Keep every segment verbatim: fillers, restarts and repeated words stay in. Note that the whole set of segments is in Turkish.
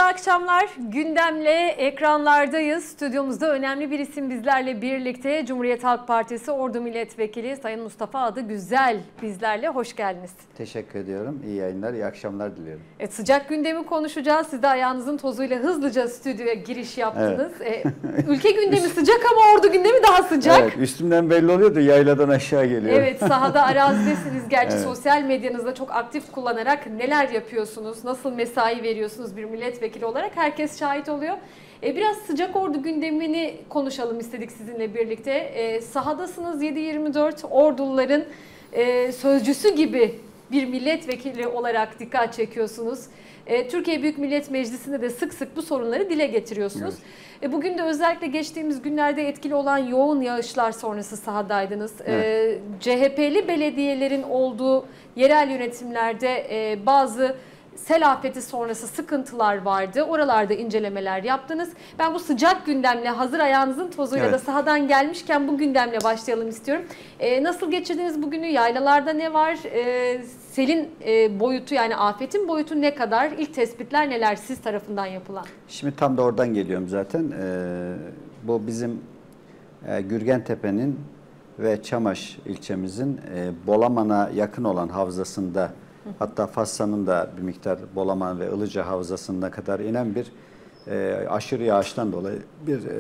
akşamlar. Gündemle ekranlardayız. Stüdyomuzda önemli bir isim bizlerle birlikte. Cumhuriyet Halk Partisi Ordu Milletvekili Sayın Mustafa Adıgüzel bizlerle. Hoş geldiniz. Teşekkür ediyorum. İyi yayınlar, iyi akşamlar diliyorum. Evet, sıcak gündemi konuşacağız. Siz de ayağınızın tozuyla hızlıca stüdyoya giriş yaptınız. Evet. E, ülke gündemi sıcak ama Ordu gündemi daha sıcak. Evet, üstümden belli oluyordu, yayladan aşağı geliyor. Evet, sahada arazidesiniz. Gerçi Evet. sosyal medyanızda çok aktif kullanarak neler yapıyorsunuz, nasıl mesai veriyorsunuz bir milletvekili olarak herkes şahit oluyor. E, biraz sıcak Ordu gündemini konuşalım istedik sizinle birlikte. E, sahadasınız yedi yirmi dört, Orduluların e, sözcüsü gibi bir milletvekili olarak dikkat çekiyorsunuz. E, Türkiye Büyük Millet Meclisi'nde de sık sık bu sorunları dile getiriyorsunuz. Evet. E, bugün de özellikle geçtiğimiz günlerde etkili olan yoğun yağışlar sonrası sahadaydınız. Evet. E, C H P'li belediyelerin olduğu yerel yönetimlerde e, bazı sel afeti sonrası sıkıntılar vardı. Oralarda incelemeler yaptınız. Ben bu sıcak gündemle, hazır ayağınızın tozuyla evet. da sahadan gelmişken bu gündemle başlayalım istiyorum. Ee, nasıl geçirdiniz bugünü? Yaylalarda ne var? Ee, selin e, boyutu, yani afetin boyutu ne kadar? İlk tespitler neler siz tarafından yapılan? Şimdi tam da oradan geliyorum zaten. Ee, bu bizim e, Gürgentepe'nin ve Çamaş ilçemizin e, Bolaman'a yakın olan havzasında, hatta Fassa'nın da bir miktar Bolaman ve Ilıca havzasına kadar inen bir e, aşırı yağıştan dolayı bir e,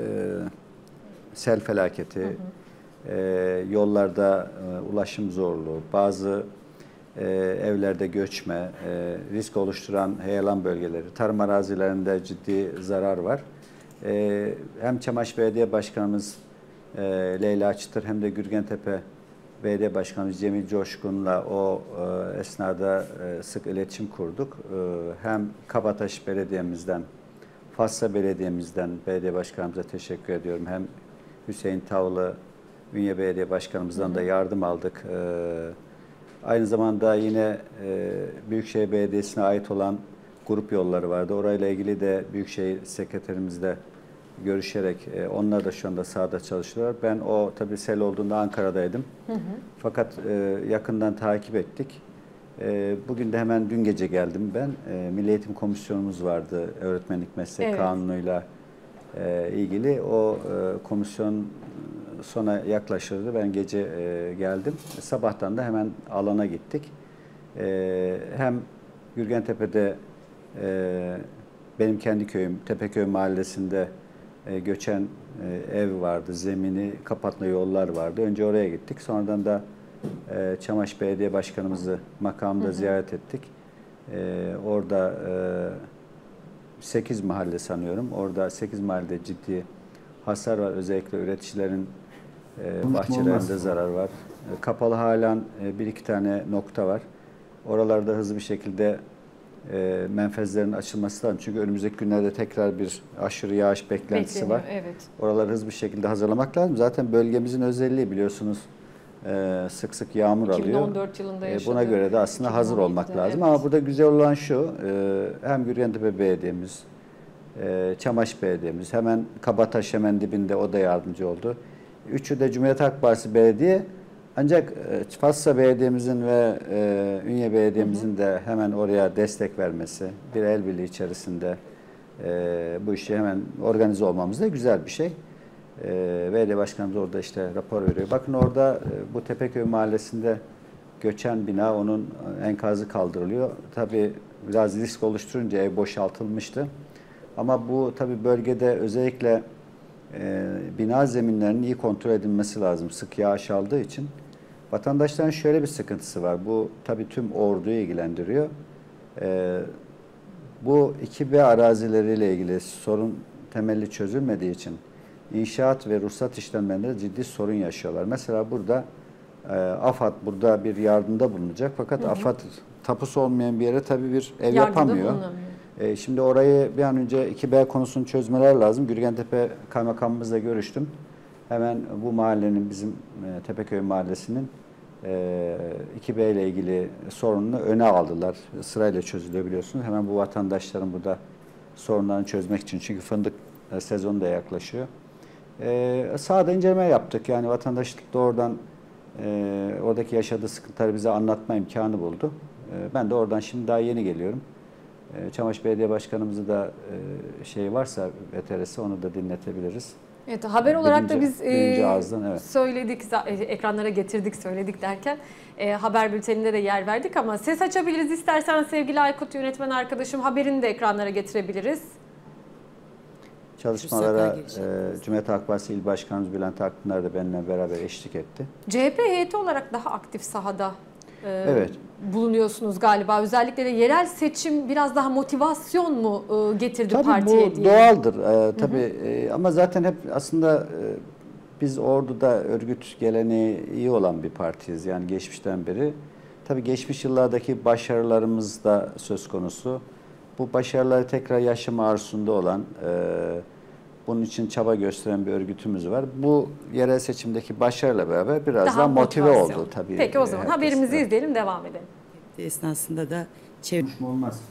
sel felaketi, hı hı. E, yollarda e, ulaşım zorluğu, bazı e, evlerde göçme, e, risk oluşturan heyelan bölgeleri, tarım arazilerinde ciddi zarar var. E, hem Çamaş Belediye Başkanımız e, Leyla Çıtır hem de Gürgentepe Belediye Başkanı Cemil Coşkun'la o e, esnada e, sık iletişim kurduk. E, hem Kabataş Belediye'mizden, Fassa Belediye'mizden belediye başkanımıza teşekkür ediyorum. Hem Hüseyin Tavlı, Ünye Belediye Başkanımızdan hı hı. da yardım aldık. E, aynı zamanda yine e, Büyükşehir Belediyesi'ne ait olan grup yolları vardı. Orayla ilgili de Büyükşehir Sekreterimizle görüşerek e, onlar da şu anda sahada çalışıyorlar. Ben o tabii sel olduğunda Ankara'daydım. Hı hı. Fakat e, yakından takip ettik. E, bugün de hemen dün gece geldim ben. E, Milli Eğitim Komisyonumuz vardı öğretmenlik meslek evet. kanunuyla e, ilgili. O e, komisyon sona yaklaşırdı. Ben gece e, geldim. E, sabahtan da hemen alana gittik. E, hem Gürgentepe'de e, benim kendi köyüm Tepeköy Mahallesi'nde E, göçen e, ev vardı, zemini kapatma yollar vardı. Önce oraya gittik. Sonradan da e, Çamaş Belediye Başkanımızı makamda hı hı. ziyaret ettik. E, orada e, sekiz mahalle sanıyorum. Orada sekiz mahallede ciddi hasar var. Özellikle üreticilerin e, bahçelerinde zarar var. E, kapalı halen e, bir iki tane nokta var. Oralarda hızlı bir şekilde E, menfezlerin açılması lazım. Çünkü önümüzdeki günlerde tekrar bir aşırı yağış beklentisi Bekleniyor, var. Evet. Oraları hızlı bir şekilde hazırlamak lazım. Zaten bölgemizin özelliği biliyorsunuz e, sık sık yağmur alıyor. iki bin on dört yılında e, Buna göre de aslında hazır olmak lazım. Evet. Ama burada güzel olan şu, e, hem Gürgentepe Belediye'miz, e, Çamaş Belediye'miz, hemen Kabataş hemen dibinde o da yardımcı oldu. Üçü de Cumhuriyet Halk Partisi Belediye. Ancak Fassa Belediye'mizin ve e, Ünye Belediye'mizin hı hı. de hemen oraya destek vermesi, bir el birliği içerisinde e, bu işi hemen organize olmamız da güzel bir şey. E, Belediye Başkanımız orada işte rapor veriyor. Bakın orada e, bu Tepeköy Mahallesi'nde göçen bina, onun enkazı kaldırılıyor. Tabii biraz risk oluşturunca ev boşaltılmıştı. Ama bu tabii bölgede özellikle e, bina zeminlerinin iyi kontrol edilmesi lazım. Sık yağış aldığı için. Vatandaşların şöyle bir sıkıntısı var. Bu tabii tüm orduyu ilgilendiriyor. Ee, bu iki B arazileriyle ilgili sorun temelli çözülmediği için inşaat ve ruhsat işlemlerinde ciddi sorun yaşıyorlar. Mesela burada e, AFAD burada bir yardımda bulunacak. Fakat hı hı. AFAD tapusu olmayan bir yere tabii bir ev yardımda yapamıyor. E, şimdi orayı bir an önce iki B konusunu çözmeler lazım. Gürgentepe Kaymakamımızla görüştüm. Hemen bu mahallenin, bizim e, Tepeköy Mahallesi'nin e, iki B ile ilgili sorununu öne aldılar. Sırayla çözülüyor biliyorsunuz. Hemen bu vatandaşların burada sorunlarını çözmek için. Çünkü fındık e, sezonu da yaklaşıyor. E, sahada inceleme yaptık. Yani vatandaş doğrudan e, oradaki yaşadığı sıkıntıları bize anlatma imkanı buldu. E, ben de oradan şimdi daha yeni geliyorum. E, Çamaşır Belediye Başkanımızı da e, şey varsa veterisi onu da dinletebiliriz. Evet, haber olarak da biz e, ağızdan, evet. söyledik, ekranlara getirdik, söyledik derken e, haber bülteninde de yer verdik ama ses açabiliriz istersen sevgili Aykut yönetmen arkadaşım, haberini de ekranlara getirebiliriz. Çalışmalara e, Cumhuriyet Halk Partisi İl Başkanımız Bülent Akpınar da benimle beraber eşlik etti. C H P heyeti olarak daha aktif sahada e, evet. bulunuyorsunuz galiba. Özellikle de yerel seçim biraz daha motivasyon mu e, getirdi tabii partiye bu diye? Doğaldır. E, tabii e, ama zaten hep aslında e, biz Ordu'da örgüt geleneği iyi olan bir partiyiz. Yani geçmişten beri. Tabii geçmiş yıllardaki başarılarımız da söz konusu. Bu başarıları tekrar yaşama arzusunda olan, e, bunun için çaba gösteren bir örgütümüz var. Bu yerel seçimdeki başarıyla beraber biraz daha, daha motive oldu tabii. Peki o zaman herkes. haberimizi evet. izleyelim, devam edelim. Esnasında da çevre... Olmaz.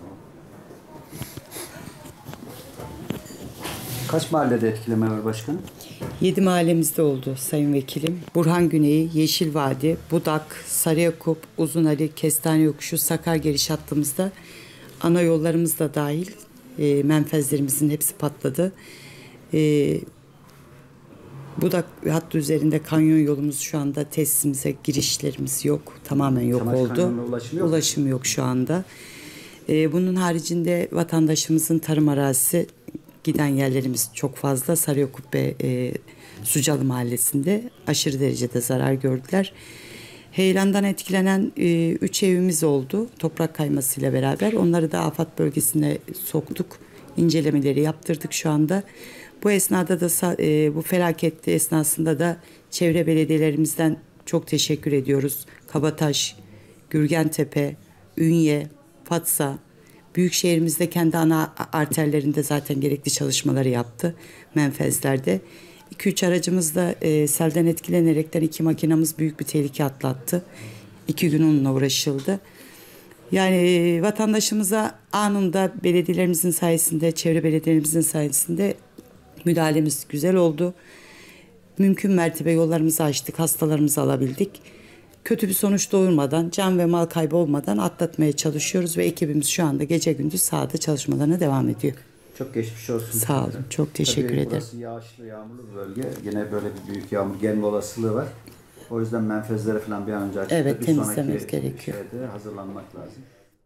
Kaç mahallede etkileme var başkanım? Yedi mahallemizde oldu Sayın Vekilim. Burhan Güneyi, Yeşil Vadi, Budak, Sarıyakup, Uzunali, Kestane Yokuşu, Sakargeriş hattımızda ana yollarımız da dahil e, menfezlerimizin hepsi patladı. E, Budak hattı üzerinde kanyon yolumuz şu anda tesisimize girişlerimiz yok. Tamamen yok Çamaşır oldu. Ulaşım yok. Ulaşım yok şu anda. E, bunun haricinde vatandaşımızın tarım arazisi giden yerlerimiz çok fazla. Sarıyakup ve e, Sucalı Mahallesi'nde aşırı derecede zarar gördüler. Heyelandan etkilenen e, üç evimiz oldu toprak kaymasıyla beraber. Onları da afet bölgesine soktuk. İncelemeleri yaptırdık şu anda. Bu esnada da e, bu felakette esnasında da çevre belediyelerimizden çok teşekkür ediyoruz. Kabataş, Gürgentepe, Ünye, Fatsa, Büyükşehirimizde kendi ana arterlerinde zaten gerekli çalışmaları yaptı menfezlerde. iki üç aracımız da e, selden etkilenerekten iki makinamız büyük bir tehlike atlattı. İki gün onunla uğraşıldı. Yani e, vatandaşımıza anında belediyelerimizin sayesinde, çevre belediyelerimizin sayesinde müdahalemiz güzel oldu. Mümkün mertebe yollarımızı açtık, hastalarımızı alabildik. Kötü bir sonuç doğurmadan, can ve mal kaybı olmadan atlatmaya çalışıyoruz ve ekibimiz şu anda gece gündüz sahada çalışmalarına devam ediyor. Çok geçmiş olsun. Sağ olun. Çok teşekkür Tabii ederim. Burası yağışlı, yağmurlu bir bölge. Yine böyle bir büyük yağmur gelme olasılığı var. O yüzden menfezlere falan bir an önce açıp evet, bir temizlememiz sonraki gerekiyor. şeyde hazırlanmak lazım.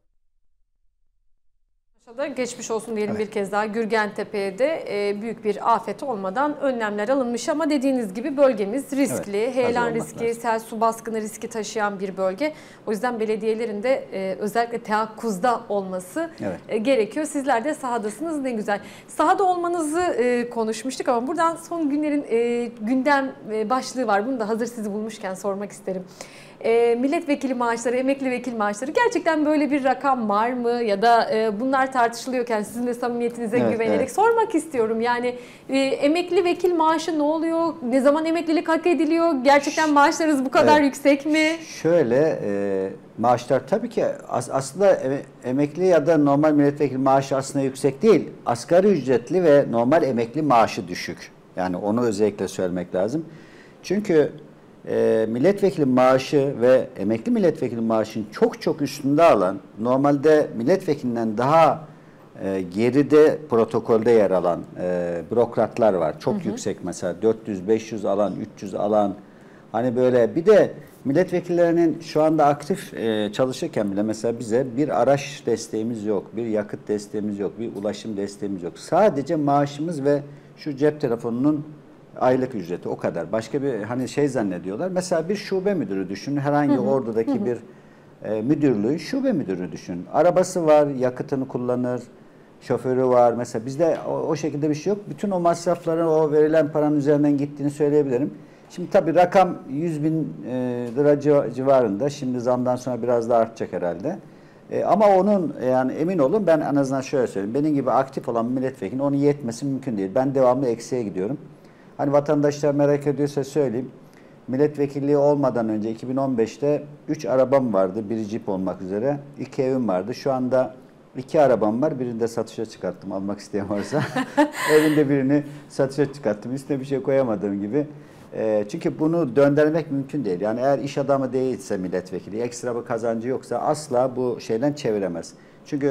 Geçmiş olsun diyelim evet. bir kez daha. Gürgentepe'ye de e, büyük bir afet olmadan önlemler alınmış ama dediğiniz gibi bölgemiz riskli. Evet, heyelan riski, lazım. Sel su baskını riski taşıyan bir bölge. O yüzden belediyelerin de e, özellikle teyakkuzda olması evet. e, gerekiyor. Sizler de sahadasınız, ne güzel. Sahada olmanızı e, konuşmuştuk ama buradan son günlerin e, gündem e, başlığı var. Bunu da hazır sizi bulmuşken sormak isterim. E, milletvekili maaşları, emekli vekil maaşları gerçekten böyle bir rakam var mı? Ya da e, bunlar tartışılıyorken sizin de samimiyetinize evet, güvenerek evet. sormak istiyorum. Yani e, emekli vekil maaşı ne oluyor? Ne zaman emeklilik hak ediliyor? Gerçekten maaşlarınız bu kadar evet. yüksek mi? Şöyle e, maaşlar tabii ki as, aslında em, emekli ya da normal milletvekili maaşı aslında yüksek değil. Asgari ücretli ve normal emekli maaşı düşük. Yani onu özellikle söylemek lazım. Çünkü E, milletvekili maaşı ve emekli milletvekili maaşının çok çok üstünde alan, normalde milletvekilinden daha e, geride protokolde yer alan e, bürokratlar var. Çok hı hı. yüksek mesela dört yüz beş yüz alan, üç yüz alan. Hani böyle bir de milletvekillerinin şu anda aktif e, çalışırken bile mesela bize bir araç desteğimiz yok, bir yakıt desteğimiz yok, bir ulaşım desteğimiz yok. Sadece maaşımız ve şu cep telefonunun aylık ücreti o kadar. Başka bir hani şey zannediyorlar. Mesela bir şube müdürü düşün. Herhangi hı hı. Ordu'daki hı hı. bir e, müdürlüğü şube müdürü düşün. Arabası var, yakıtını kullanır, şoförü var. Mesela bizde o, o şekilde bir şey yok. Bütün o masrafların o verilen paranın üzerinden gittiğini söyleyebilirim. Şimdi tabii rakam yüz bin e, lira civarında. Şimdi zamdan sonra biraz daha artacak herhalde. E, ama onun yani emin olun ben en azından şöyle söyleyeyim. Benim gibi aktif olan milletvekili onun yetmesi mümkün değil. Ben devamlı eksiğe gidiyorum. Hani vatandaşlar merak ediyorsa söyleyeyim. Milletvekilliği olmadan önce iki bin on beşte üç arabam vardı. Biri Jeep olmak üzere. iki evim vardı. Şu anda iki arabam var. Birini de satışa çıkarttım. Almak isteyen varsa. Evinde birini satışa çıkarttım. Üstüne bir şey koyamadığım gibi. E, çünkü bunu döndürmek mümkün değil. Yani eğer iş adamı değilse milletvekili, ekstra bir kazancı yoksa asla bu şeyden çeviremez. Çünkü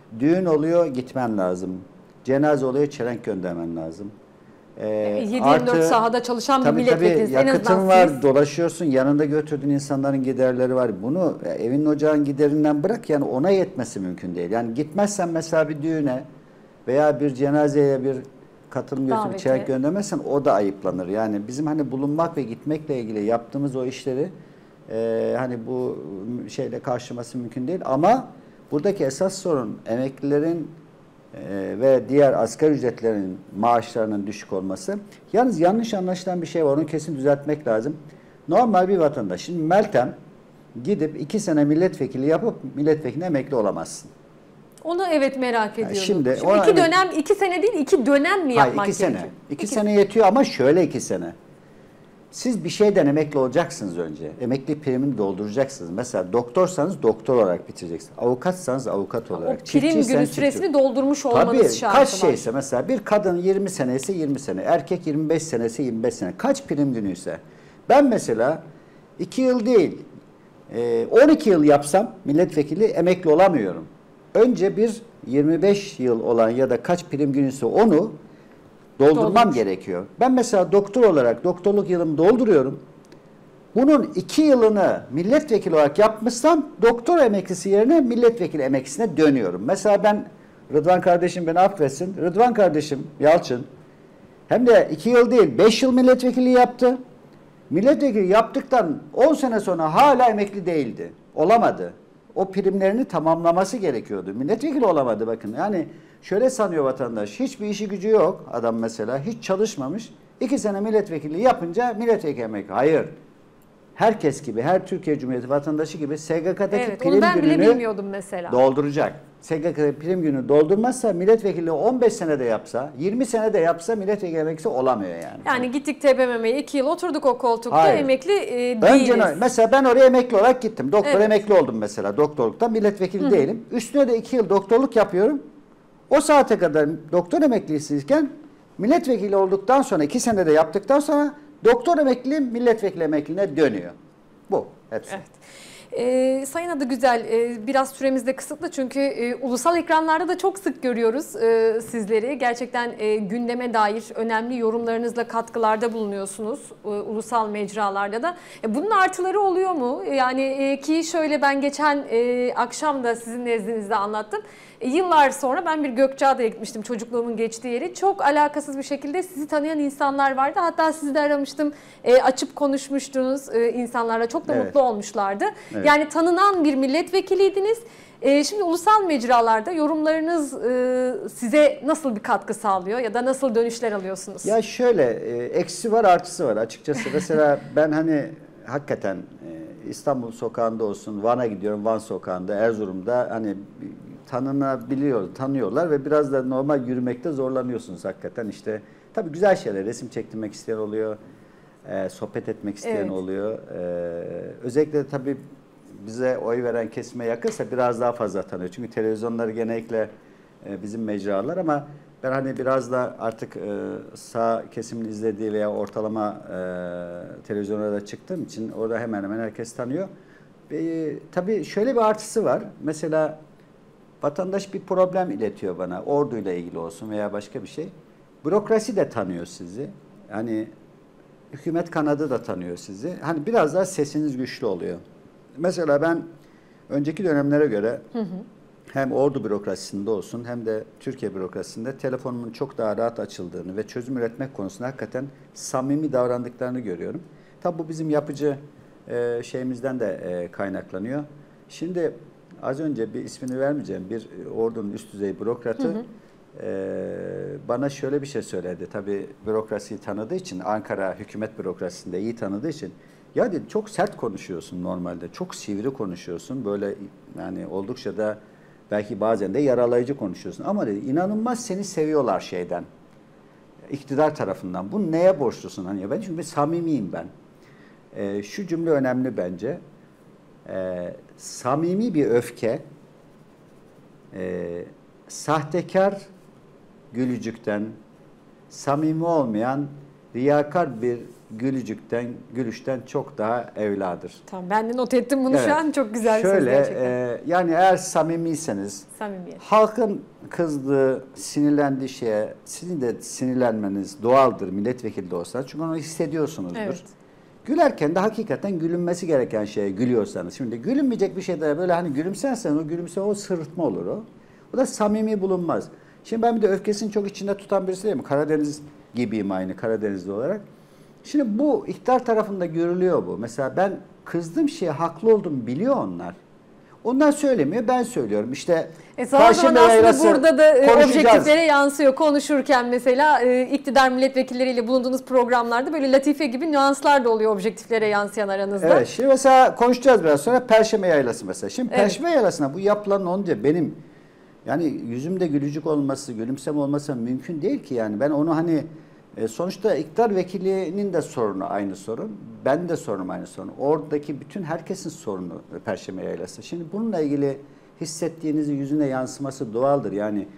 Düğün oluyor, gitmen lazım. Cenaze oluyor, çelenk göndermen lazım. Ee, yedi yirmi dört sahada çalışan bir milletvekili. En yakıtın var, siz... dolaşıyorsun, yanında götürdüğün insanların giderleri var. Bunu evin ocağın giderinden bırak, yani ona yetmesi mümkün değil. Yani gitmezsen mesela bir düğüne veya bir cenazeye bir katılım götürüp çelenk göndermezsen o da ayıplanır. Yani bizim hani bulunmak ve gitmekle ilgili yaptığımız o işleri e, hani bu şeyle karşılaması mümkün değil. Ama buradaki esas sorun emeklilerin ve diğer asgari ücretlerin maaşlarının düşük olması. Yalnız yanlış anlaşılan bir şey var. Onu kesin düzeltmek lazım. Normal bir vatandaş. Şimdi Meltem gidip iki sene milletvekili yapıp milletvekili emekli olamazsın. Onu evet merak ediyorum. Yani şimdi şimdi iki dönem, iki sene değil, iki dönem mi yapmak Hayır, iki gerekiyor? Sene. İki, iki sene yetiyor ama şöyle iki sene. Siz bir şeyden emekli olacaksınız önce. Emekli primini dolduracaksınız. Mesela doktorsanız doktor olarak bitireceksiniz. Avukatsanız avukat olarak. O prim günü süresini çiftçi. doldurmuş olmanız Tabii, şartı kaç var. şeyse mesela bir kadın yirmi sene ise yirmi sene, erkek yirmi beş sene ise yirmi beş sene. Kaç prim günüyse. Ben mesela iki yıl değil, on iki yıl yapsam milletvekili emekli olamıyorum. Önce bir yirmi beş yıl olan ya da kaç prim günüyse onu doldurmam Doldurmuş. gerekiyor. Ben mesela doktor olarak doktorluk yılımı dolduruyorum. Bunun iki yılını milletvekili olarak yapmışsam doktor emeklisi yerine milletvekili emeklisine dönüyorum. Mesela ben, Rıdvan kardeşim beni affetsin. Rıdvan kardeşim Yalçın hem de iki yıl değil beş yıl milletvekili yaptı. Milletvekili yaptıktan on sene sonra hala emekli değildi. Olamadı. O primlerini tamamlaması gerekiyordu. Milletvekili olamadı bakın. Yani şöyle sanıyor vatandaş. Hiçbir işi gücü yok adam mesela. Hiç çalışmamış. İki sene milletvekili yapınca milletvekili emekli. Hayır. Herkes gibi, her Türkiye Cumhuriyeti vatandaşı gibi S G K'daki evet, prim onu ben bile gününü bilmiyordum mesela. dolduracak. S G K'daki prim günü doldurmazsa milletvekili on beş senede yapsa, yirmi senede yapsa milletvekili emeklisi olamıyor yani. Yani gittik T B M M'ye iki yıl oturduk o koltukta. Hayır. Emekli e, Önce değiliz. Mesela ben oraya emekli olarak gittim. Doktor evet. emekli oldum mesela doktorluktan. Milletvekili Hı-hı. değilim. Üstüne de iki yıl doktorluk yapıyorum. O saate kadar doktor emeklisiyken milletvekili olduktan sonra iki senede yaptıktan sonra doktor emekli milletvekili emekliliğine dönüyor. Bu hepsi. Evet. Ee, Sayın Adıgüzel, e, biraz süremiz de kısıtlı çünkü e, ulusal ekranlarda da çok sık görüyoruz e, sizleri. Gerçekten e, gündeme dair önemli yorumlarınızla katkılarda bulunuyorsunuz e, ulusal mecralarda da. E, bunun artıları oluyor mu? Yani e, ki şöyle ben geçen e, akşam da sizin nezdinizde anlattım. E, yıllar sonra ben bir Gökçeada'ya gitmiştim, çocukluğumun geçtiği yeri. Çok alakasız bir şekilde sizi tanıyan insanlar vardı. Hatta sizi de aramıştım, e, açıp konuşmuştunuz e, insanlarla. Çok da evet. mutlu olmuşlardı. Evet. Yani tanınan bir milletvekiliydiniz. E, şimdi ulusal mecralarda yorumlarınız e, size nasıl bir katkı sağlıyor ya da nasıl dönüşler alıyorsunuz? Ya şöyle, e, eksi var artısı var açıkçası. Mesela ben hani hakikaten e, İstanbul sokağında olsun, Van'a gidiyorum, Van sokağında, Erzurum'da hani tanınabiliyor, tanıyorlar ve biraz da normal yürümekte zorlanıyorsunuz hakikaten. İşte tabii güzel şeyler, resim çektirmek isteyen oluyor, e, sohbet etmek isteyen evet. oluyor. E, özellikle de tabii bize oy veren kesime yakınsa biraz daha fazla tanıyor. Çünkü televizyonları genellikle e, bizim mecralar ama ben hani biraz da artık e, sağ kesimin izlediği veya ortalama e, televizyonlara da çıktığım için orada hemen hemen herkes tanıyor. E, tabii şöyle bir artısı var. Mesela vatandaş bir problem iletiyor bana. Orduyla ilgili olsun veya başka bir şey. Bürokrasi de tanıyor sizi. Yani hükümet kanadı da tanıyor sizi. Hani biraz daha sesiniz güçlü oluyor. Mesela ben önceki dönemlere göre hı hı. hem ordu bürokrasisinde olsun hem de Türkiye bürokrasisinde telefonumun çok daha rahat açıldığını ve çözüm üretmek konusunda hakikaten samimi davrandıklarını görüyorum. Tabi bu bizim yapıcı e, şeyimizden de e, kaynaklanıyor. Şimdi az önce bir ismini vermeyeceğim bir ordunun üst düzey bürokratı hı hı. E, bana şöyle bir şey söyledi. Tabii bürokrasiyi tanıdığı için, Ankara hükümet bürokrasisinde iyi tanıdığı için, ya dedi çok sert konuşuyorsun normalde, çok sivri konuşuyorsun, böyle yani oldukça da belki bazen de yaralayıcı konuşuyorsun ama dedi inanılmaz seni seviyorlar şeyden, iktidar tarafından. Bu neye borçlusun? Hani ben çünkü samimiyim ben. E, şu cümle önemli bence. E, samimi bir öfke, e, sahtekar gülücükten, samimi olmayan, riyakar bir gülücükten, gülüşten çok daha evladır. Tamam, ben de not ettim bunu Evet. şu an. Çok güzel bir söz Şöyle, gerçekten. e, yani eğer samimiyseniz, Samimiyet. halkın kızdığı, sinirlendiği şeye sizin de sinirlenmeniz doğaldır, milletvekili de olsanız. Çünkü onu hissediyorsunuzdur. Evet. Gülerken de hakikaten gülünmesi gereken şeye gülüyorsanız. Şimdi gülünmeyecek bir şeyde böyle hani gülümserseniz o gülümse o sırıtma olur o. O da samimi bulunmaz. Şimdi ben bir de öfkesini çok içinde tutan birisi değilim. Karadeniz gibiyim aynı Karadenizli olarak. Şimdi bu iktidar tarafında görülüyor bu. Mesela ben kızdığım şeye haklı olduğumu biliyor onlar. Onlar söylemiyor, ben söylüyorum. İşte E zaman zaman aslında burada da e, objektiflere yansıyor. Konuşurken mesela e, iktidar milletvekilleriyle bulunduğunuz programlarda böyle latife gibi nüanslar da oluyor objektiflere yansıyan aranızda. Evet, şimdi mesela konuşacağız biraz sonra Perşembe Yaylası mesela. Şimdi Evet. Perşembe Yaylası'na bu yapılan onca benim yani yüzümde gülücük olması, gülümseme olması mümkün değil ki yani. Ben onu hani e, sonuçta iktidar vekilinin de sorunu aynı sorun. Ben de sorunum aynı sorun. Oradaki bütün herkesin sorunu Perşembe Yaylası. Şimdi bununla ilgili hissettiğinizi yüzüne yansıması doğaldır. Yani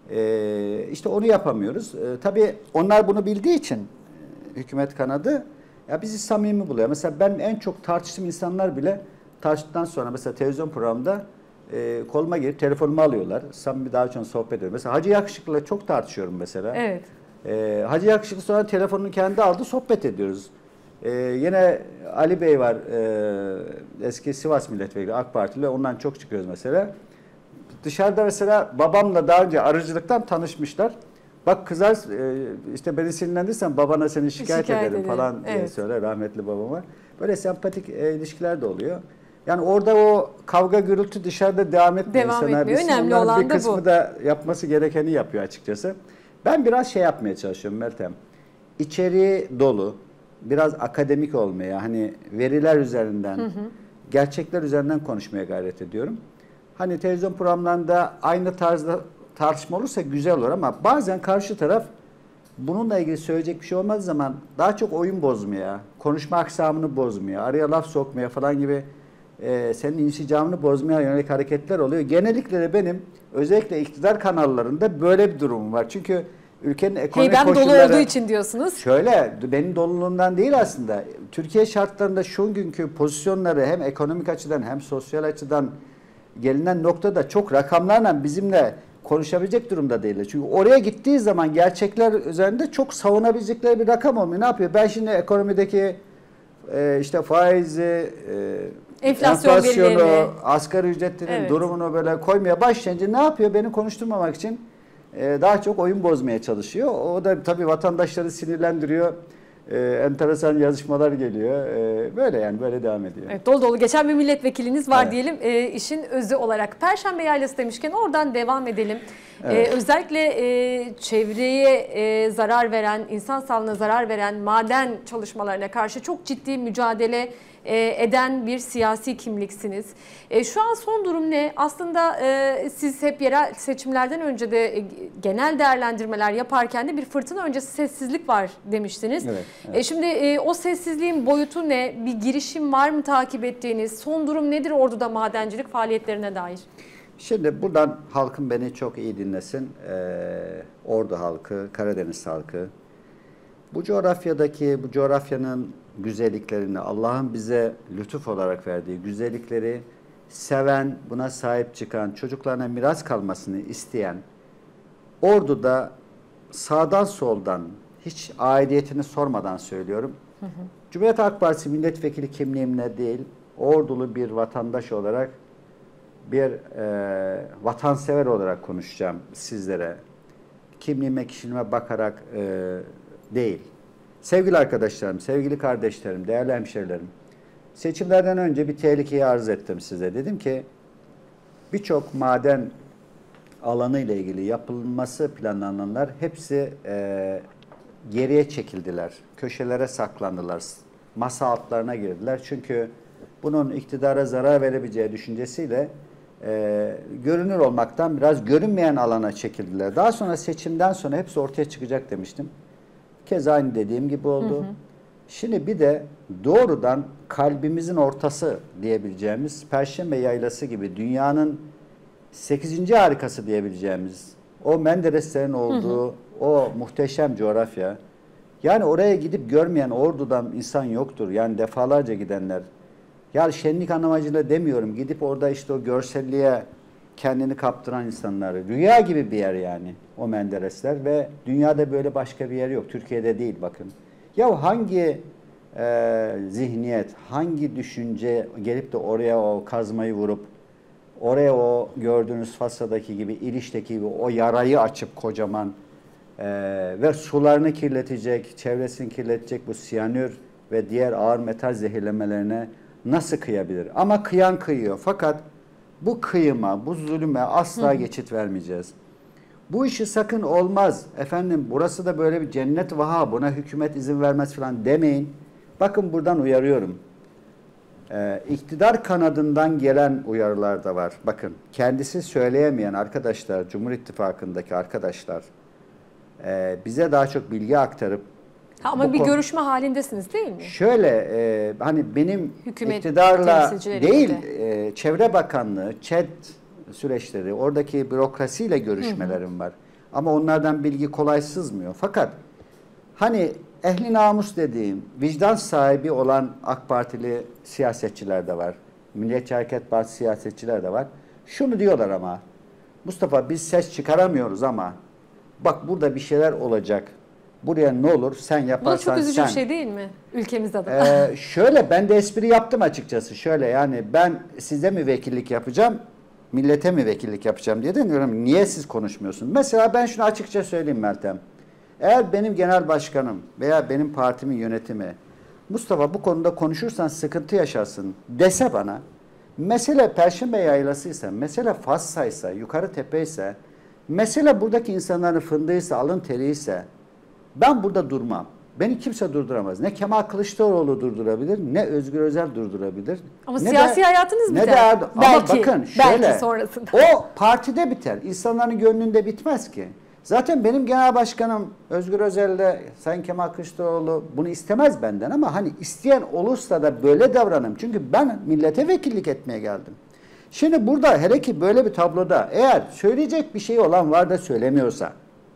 e, işte onu yapamıyoruz. E, tabii onlar bunu bildiği için e, hükümet kanadı ya bizi samimi buluyor. Mesela ben en çok tartıştığım insanlar bile tartıştıktan sonra mesela televizyon programında e, koluma gelip telefonumu alıyorlar. Samimi daha çok sohbet ediyorum. Mesela Hacı Yakışıklı'yla çok tartışıyorum mesela. Evet. E, Hacı Yakışıklı sonra telefonunu kendi aldı, sohbet ediyoruz. E, yine Ali Bey var, e, eski Sivas milletvekili AK Partili, ondan çok çıkıyoruz mesela. Dışarıda mesela babamla daha önce arıcılıktan tanışmışlar. Bak kızar e, işte beni sinirlendirsen babana seni şikayet, Şikayet ederim ederim. falan diye Evet. söyler rahmetli babama. Böyle sempatik e, ilişkiler de oluyor. Yani orada o kavga gürültü dışarıda devam etmiyor. Devam İnsanlar etmiyor. bilsin. Önemli Onların olan bir da kısmı bu. da yapması gerekeni yapıyor açıkçası. Ben biraz şey yapmaya çalışıyorum Meltem. İçeriği dolu, biraz akademik olmaya, hani veriler üzerinden, hı hı. gerçekler üzerinden konuşmaya gayret ediyorum. Hani televizyon programlarında aynı tarzda tartışma olursa güzel olur ama bazen karşı taraf bununla ilgili söyleyecek bir şey olmadığı zaman daha çok oyun bozmaya, konuşma aksamını bozmaya, araya laf sokmaya falan gibi e, senin insicamını bozmaya yönelik hareketler oluyor. Genellikle de benim özellikle iktidar kanallarında böyle bir durumum var. Çünkü ülkenin ekonomik Heybem koşulları... dolu olduğu için diyorsunuz. Şöyle, benim doluluğundan değil aslında. Türkiye şartlarında şu günkü pozisyonları hem ekonomik açıdan hem sosyal açıdan gelinen noktada çok rakamlarla bizimle konuşabilecek durumda değiller. Çünkü oraya gittiği zaman gerçekler üzerinde çok savunabilecekleri bir rakam olmuyor. Ne yapıyor? Ben şimdi ekonomideki e, işte faizi, e, Enflasyon enflasyonu, verilerini. asgari ücretlerin Evet. durumunu böyle koymaya başlayınca ne yapıyor? Beni konuşturmamak için e, daha çok oyun bozmaya çalışıyor. O da tabii vatandaşları sinirlendiriyor. Ee, enteresan yazışmalar geliyor. Ee, böyle yani böyle devam ediyor. Evet, dolu dolu geçen bir milletvekiliniz var Evet. diyelim e, işin özü olarak. Perşembe Yaylası demişken oradan devam edelim. Evet. E, özellikle e, çevreye e, zarar veren, insan sağlığına zarar veren maden çalışmalarına karşı çok ciddi mücadele e, eden bir siyasi kimliksiniz. E, şu an son durum ne? Aslında e, siz hep yerel seçimlerden önce de e, genel değerlendirmeler yaparken de bir fırtına öncesi sessizlik var demiştiniz. Evet, evet. E, şimdi e, o sessizliğin boyutu ne? Bir girişim var mı takip ettiğiniz? Son durum nedir Ordu'da madencilik faaliyetlerine dair? Şimdi buradan halkım beni çok iyi dinlesin. Ee, Ordu halkı, Karadeniz halkı. Bu coğrafyadaki, bu coğrafyanın güzelliklerini, Allah'ın bize lütuf olarak verdiği güzellikleri seven, buna sahip çıkan, çocuklarına miras kalmasını isteyen, Ordu'da sağdan soldan hiç aidiyetini sormadan söylüyorum. Hı hı. Cumhuriyet Halk Partisi milletvekili kimliğimle değil, Ordulu bir vatandaş olarak, bir e, vatansever olarak konuşacağım sizlere. Kimliğime, kişiliğime bakarak e, değil. Sevgili arkadaşlarım, sevgili kardeşlerim, değerli hemşerilerim, seçimlerden önce bir tehlikeyi arz ettim size. Dedim ki birçok maden alanı ile ilgili yapılması planlananlar hepsi e, geriye çekildiler. Köşelere saklandılar. Masa altlarına girdiler. Çünkü bunun iktidara zarar verebileceği düşüncesiyle e, görünür olmaktan biraz görünmeyen alana çekildiler. Daha sonra seçimden sonra hepsi ortaya çıkacak demiştim. Kez aynı dediğim gibi oldu. Hı hı. Şimdi bir de doğrudan kalbimizin ortası diyebileceğimiz Perşembe Yaylası gibi dünyanın sekizinci harikası diyebileceğimiz o Mendereslerin olduğu hı hı. o muhteşem coğrafya Yani oraya gidip görmeyen Ordu'dan insan yoktur. Yani defalarca gidenler. Ya şenlik amacıyla demiyorum. Gidip orada işte o görselliğe kendini kaptıran insanları. Rüya gibi bir yer yani o Menderesler ve dünyada böyle başka bir yer yok. Türkiye'de değil bakın. Ya hangi e, zihniyet, hangi düşünce gelip de oraya o kazmayı vurup oraya o gördüğünüz Fas'taki gibi, İliç'teki gibi o yarayı açıp kocaman e, ve sularını kirletecek, çevresini kirletecek bu siyanür ve diğer ağır metal zehirlemelerine nasıl kıyabilir? Ama kıyan kıyıyor. Fakat bu kıyıma, bu zulüme asla Hı. geçit vermeyeceğiz. Bu işi sakın olmaz. Efendim burası da böyle bir cennet vaha, buna hükümet izin vermez falan demeyin. Bakın buradan uyarıyorum. Ee, iktidar kanadından gelen uyarılar da var. Bakın kendisi söyleyemeyen arkadaşlar, Cumhur İttifakı'ndaki arkadaşlar e, bize daha çok bilgi aktarıp ha, ama bir görüşme halindesiniz değil mi? Şöyle e, hani benim Hükümet iktidarla değil e, Çevre Bakanlığı, ÇED süreçleri, oradaki bürokrasiyle görüşmelerim hı hı. var. Ama onlardan bilgi kolay sızmıyor. Fakat hani ehli namus dediğim, vicdan sahibi olan AK Partili siyasetçiler de var. Milliyetçi Hareket Partisi siyasetçiler de var. Şunu diyorlar ama, Mustafa biz ses çıkaramıyoruz ama bak burada bir şeyler olacak. Buraya ne olur sen yaparsan sen. Bu çok üzücü sen. bir şey değil mi? Ülkemiz adına. Ee, şöyle ben de espri yaptım açıkçası. Şöyle yani ben size mi vekillik yapacağım, millete mi vekillik yapacağım diye demiyorum. Niye siz konuşmuyorsunuz? Mesela ben şunu açıkça söyleyeyim Meltem. Eğer benim genel başkanım veya benim partimin yönetimi Mustafa bu konuda konuşursan sıkıntı yaşarsın dese bana, mesele Perşembe Yaylası'ysa, mesele Fassa'ysa, Yukarı Tepe'yse, mesele buradaki insanların fındığıysa, alın teriyse ben burada durmam. Beni kimse durduramaz. Ne Kemal Kılıçdaroğlu durdurabilir, ne Özgür Özel durdurabilir. Ama ne siyasi de, hayatınız ne biter. De, belki, ama bakın şöyle, belki sonrasında. O partide biter. İnsanların gönlünde bitmez ki. Zaten benim genel başkanım Özgür Özel'le Sayın Kemal Kılıçdaroğlu bunu istemez benden ama hani isteyen olursa da böyle davranırım. Çünkü ben millete vekillik etmeye geldim. Şimdi burada hele ki böyle bir tabloda eğer söyleyecek bir şey olan var da söylemiyorsa,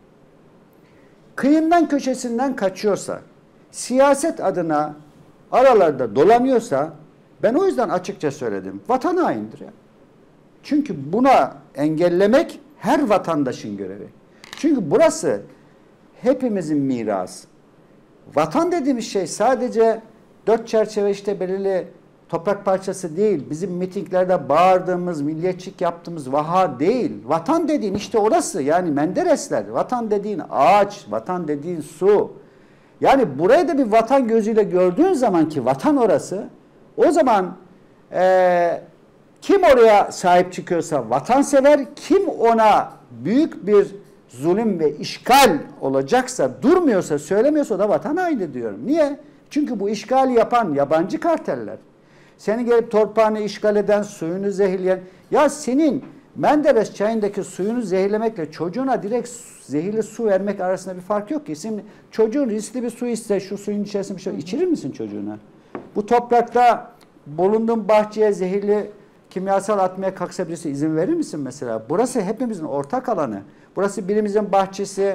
kıyından köşesinden kaçıyorsa, siyaset adına aralarda dolanıyorsa ben o yüzden açıkça söyledim. Vatan haindir ya. Çünkü buna engellemek her vatandaşın görevi. Çünkü burası hepimizin mirası. Vatan dediğimiz şey sadece dört çerçeve işte belirli toprak parçası değil. Bizim mitinglerde bağırdığımız, milliyetçilik yaptığımız vaha değil. Vatan dediğin işte orası. Yani Menderesler. Vatan dediğin ağaç, vatan dediğin su. Yani burayı da bir vatan gözüyle gördüğün zaman ki vatan orası, o zaman e, kim oraya sahip çıkıyorsa vatansever, kim ona büyük bir zulüm ve işgal olacaksa, durmuyorsa, söylemiyorsa da vatan haini diyorum. Niye? Çünkü bu işgali yapan yabancı karteller. Seni gelip torpağını işgal eden, suyunu zehirleyen, ya senin Menderes çayındaki suyunu zehirlemekle çocuğuna direkt zehirli su vermek arasında bir fark yok ki. Şimdi çocuğun riskli bir su ise şu suyun içerisinde bir şey içirir misin çocuğuna? Bu toprakta bulunduğun bahçeye zehirli kimyasal atmaya kalksa birisi izin verir misin mesela? Burası hepimizin ortak alanı. Burası birimizin bahçesi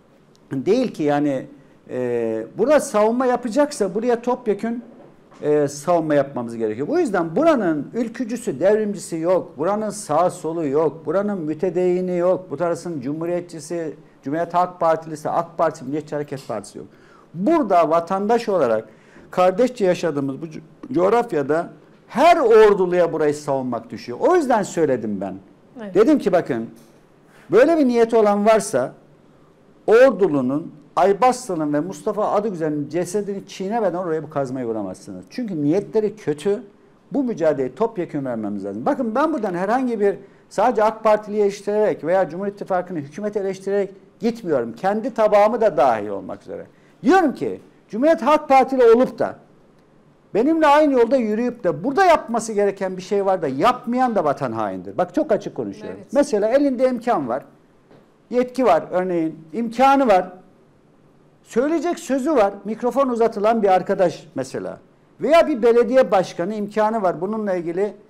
değil ki yani e, burada savunma yapacaksa buraya topyekün e, savunma yapmamız gerekiyor. O yüzden buranın ülkücüsü, devrimcisi yok. Buranın sağ solu yok. Buranın mütedeyini yok. Bu tarafın cumhuriyetçisi, Cumhuriyet Halk Partilisi, AK Parti, Milliyetçi Hareket Partisi yok. Burada vatandaş olarak kardeşçe yaşadığımız bu coğrafyada her orduluya burayı savunmak düşüyor. O yüzden söyledim ben. Evet. Dedim ki bakın böyle bir niyeti olan varsa Ordulu'nun, Aybastı'nın ve Mustafa Adıgüzel'in cesedini çiğnemeden oraya bu kazmayı vuramazsınız. Çünkü niyetleri kötü. Bu mücadeleyi topyekun vermemiz lazım. Bakın ben buradan herhangi bir sadece AK Partili'yi eleştirerek veya Cumhur İttifakı'nı hükümeti eleştirerek gitmiyorum. Kendi tabağımı da dahil olmak üzere. Diyorum ki Cumhuriyet Halk Partili olup da benimle aynı yolda yürüyüp de burada yapması gereken bir şey var da yapmayan da vatan haindir. Bak çok açık konuşuyorum. Evet. Mesela elinde imkan var. Yetki var örneğin. İmkanı var. Söyleyecek sözü var. Mikrofon uzatılan bir arkadaş mesela. Veya bir belediye başkanı imkanı var. Bununla ilgili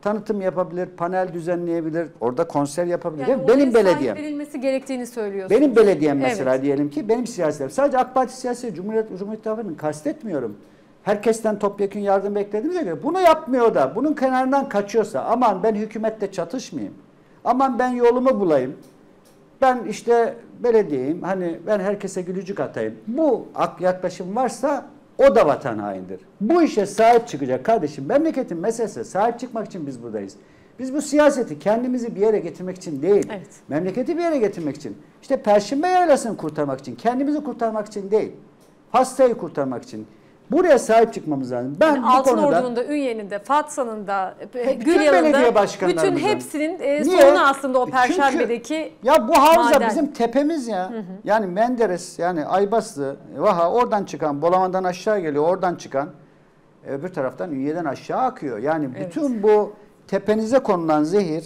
tanıtım yapabilir, panel düzenleyebilir, orada konser yapabilir. Yani benim oraya belediyem. sahip verilmesi gerektiğini söylüyorsunuz. Benim belediyem mesela Evet. diyelim ki benim siyasilerim. Sadece AK Parti siyasi, Cumhuriyet Cumhuriyet İttifakı'nı kastetmiyorum. Herkesten topyekun yardım beklediğimize göre bunu yapmıyor da bunun kenarından kaçıyorsa aman ben hükümette çatışmayayım. Aman ben yolumu bulayım. Ben işte belediyeyim. Hani ben herkese gülücük atayım. Bu yaklaşım varsa o da vatan haindir. Bu işe sahip çıkacak kardeşim. Memleketin meselesi sahip çıkmak için biz buradayız. Biz bu siyaseti kendimizi bir yere getirmek için değil. Evet. Memleketi bir yere getirmek için. İşte Perşembe Yaylası'nı kurtarmak için. Kendimizi kurtarmak için değil. Hastayı kurtarmak için. Buraya sahip çıkmamız lazım. Ben Yani bu Altınordu'nun konuda da, Ünye'nin de, Fatsa'nın da, bütün Gülyalı'nın belediye da, başkanlarımızın. bütün hepsinin e, Niye? sorunu aslında o Çünkü Perşembe'deki ya bu havza maden. bizim tepemiz ya. Hı hı. Yani Menderes, yani Aybaslı, Vaha oradan çıkan, Bolaman'dan aşağı geliyor, oradan çıkan, öbür taraftan Ünye'den aşağı akıyor. Yani Evet. bütün bu tepenize konulan zehir,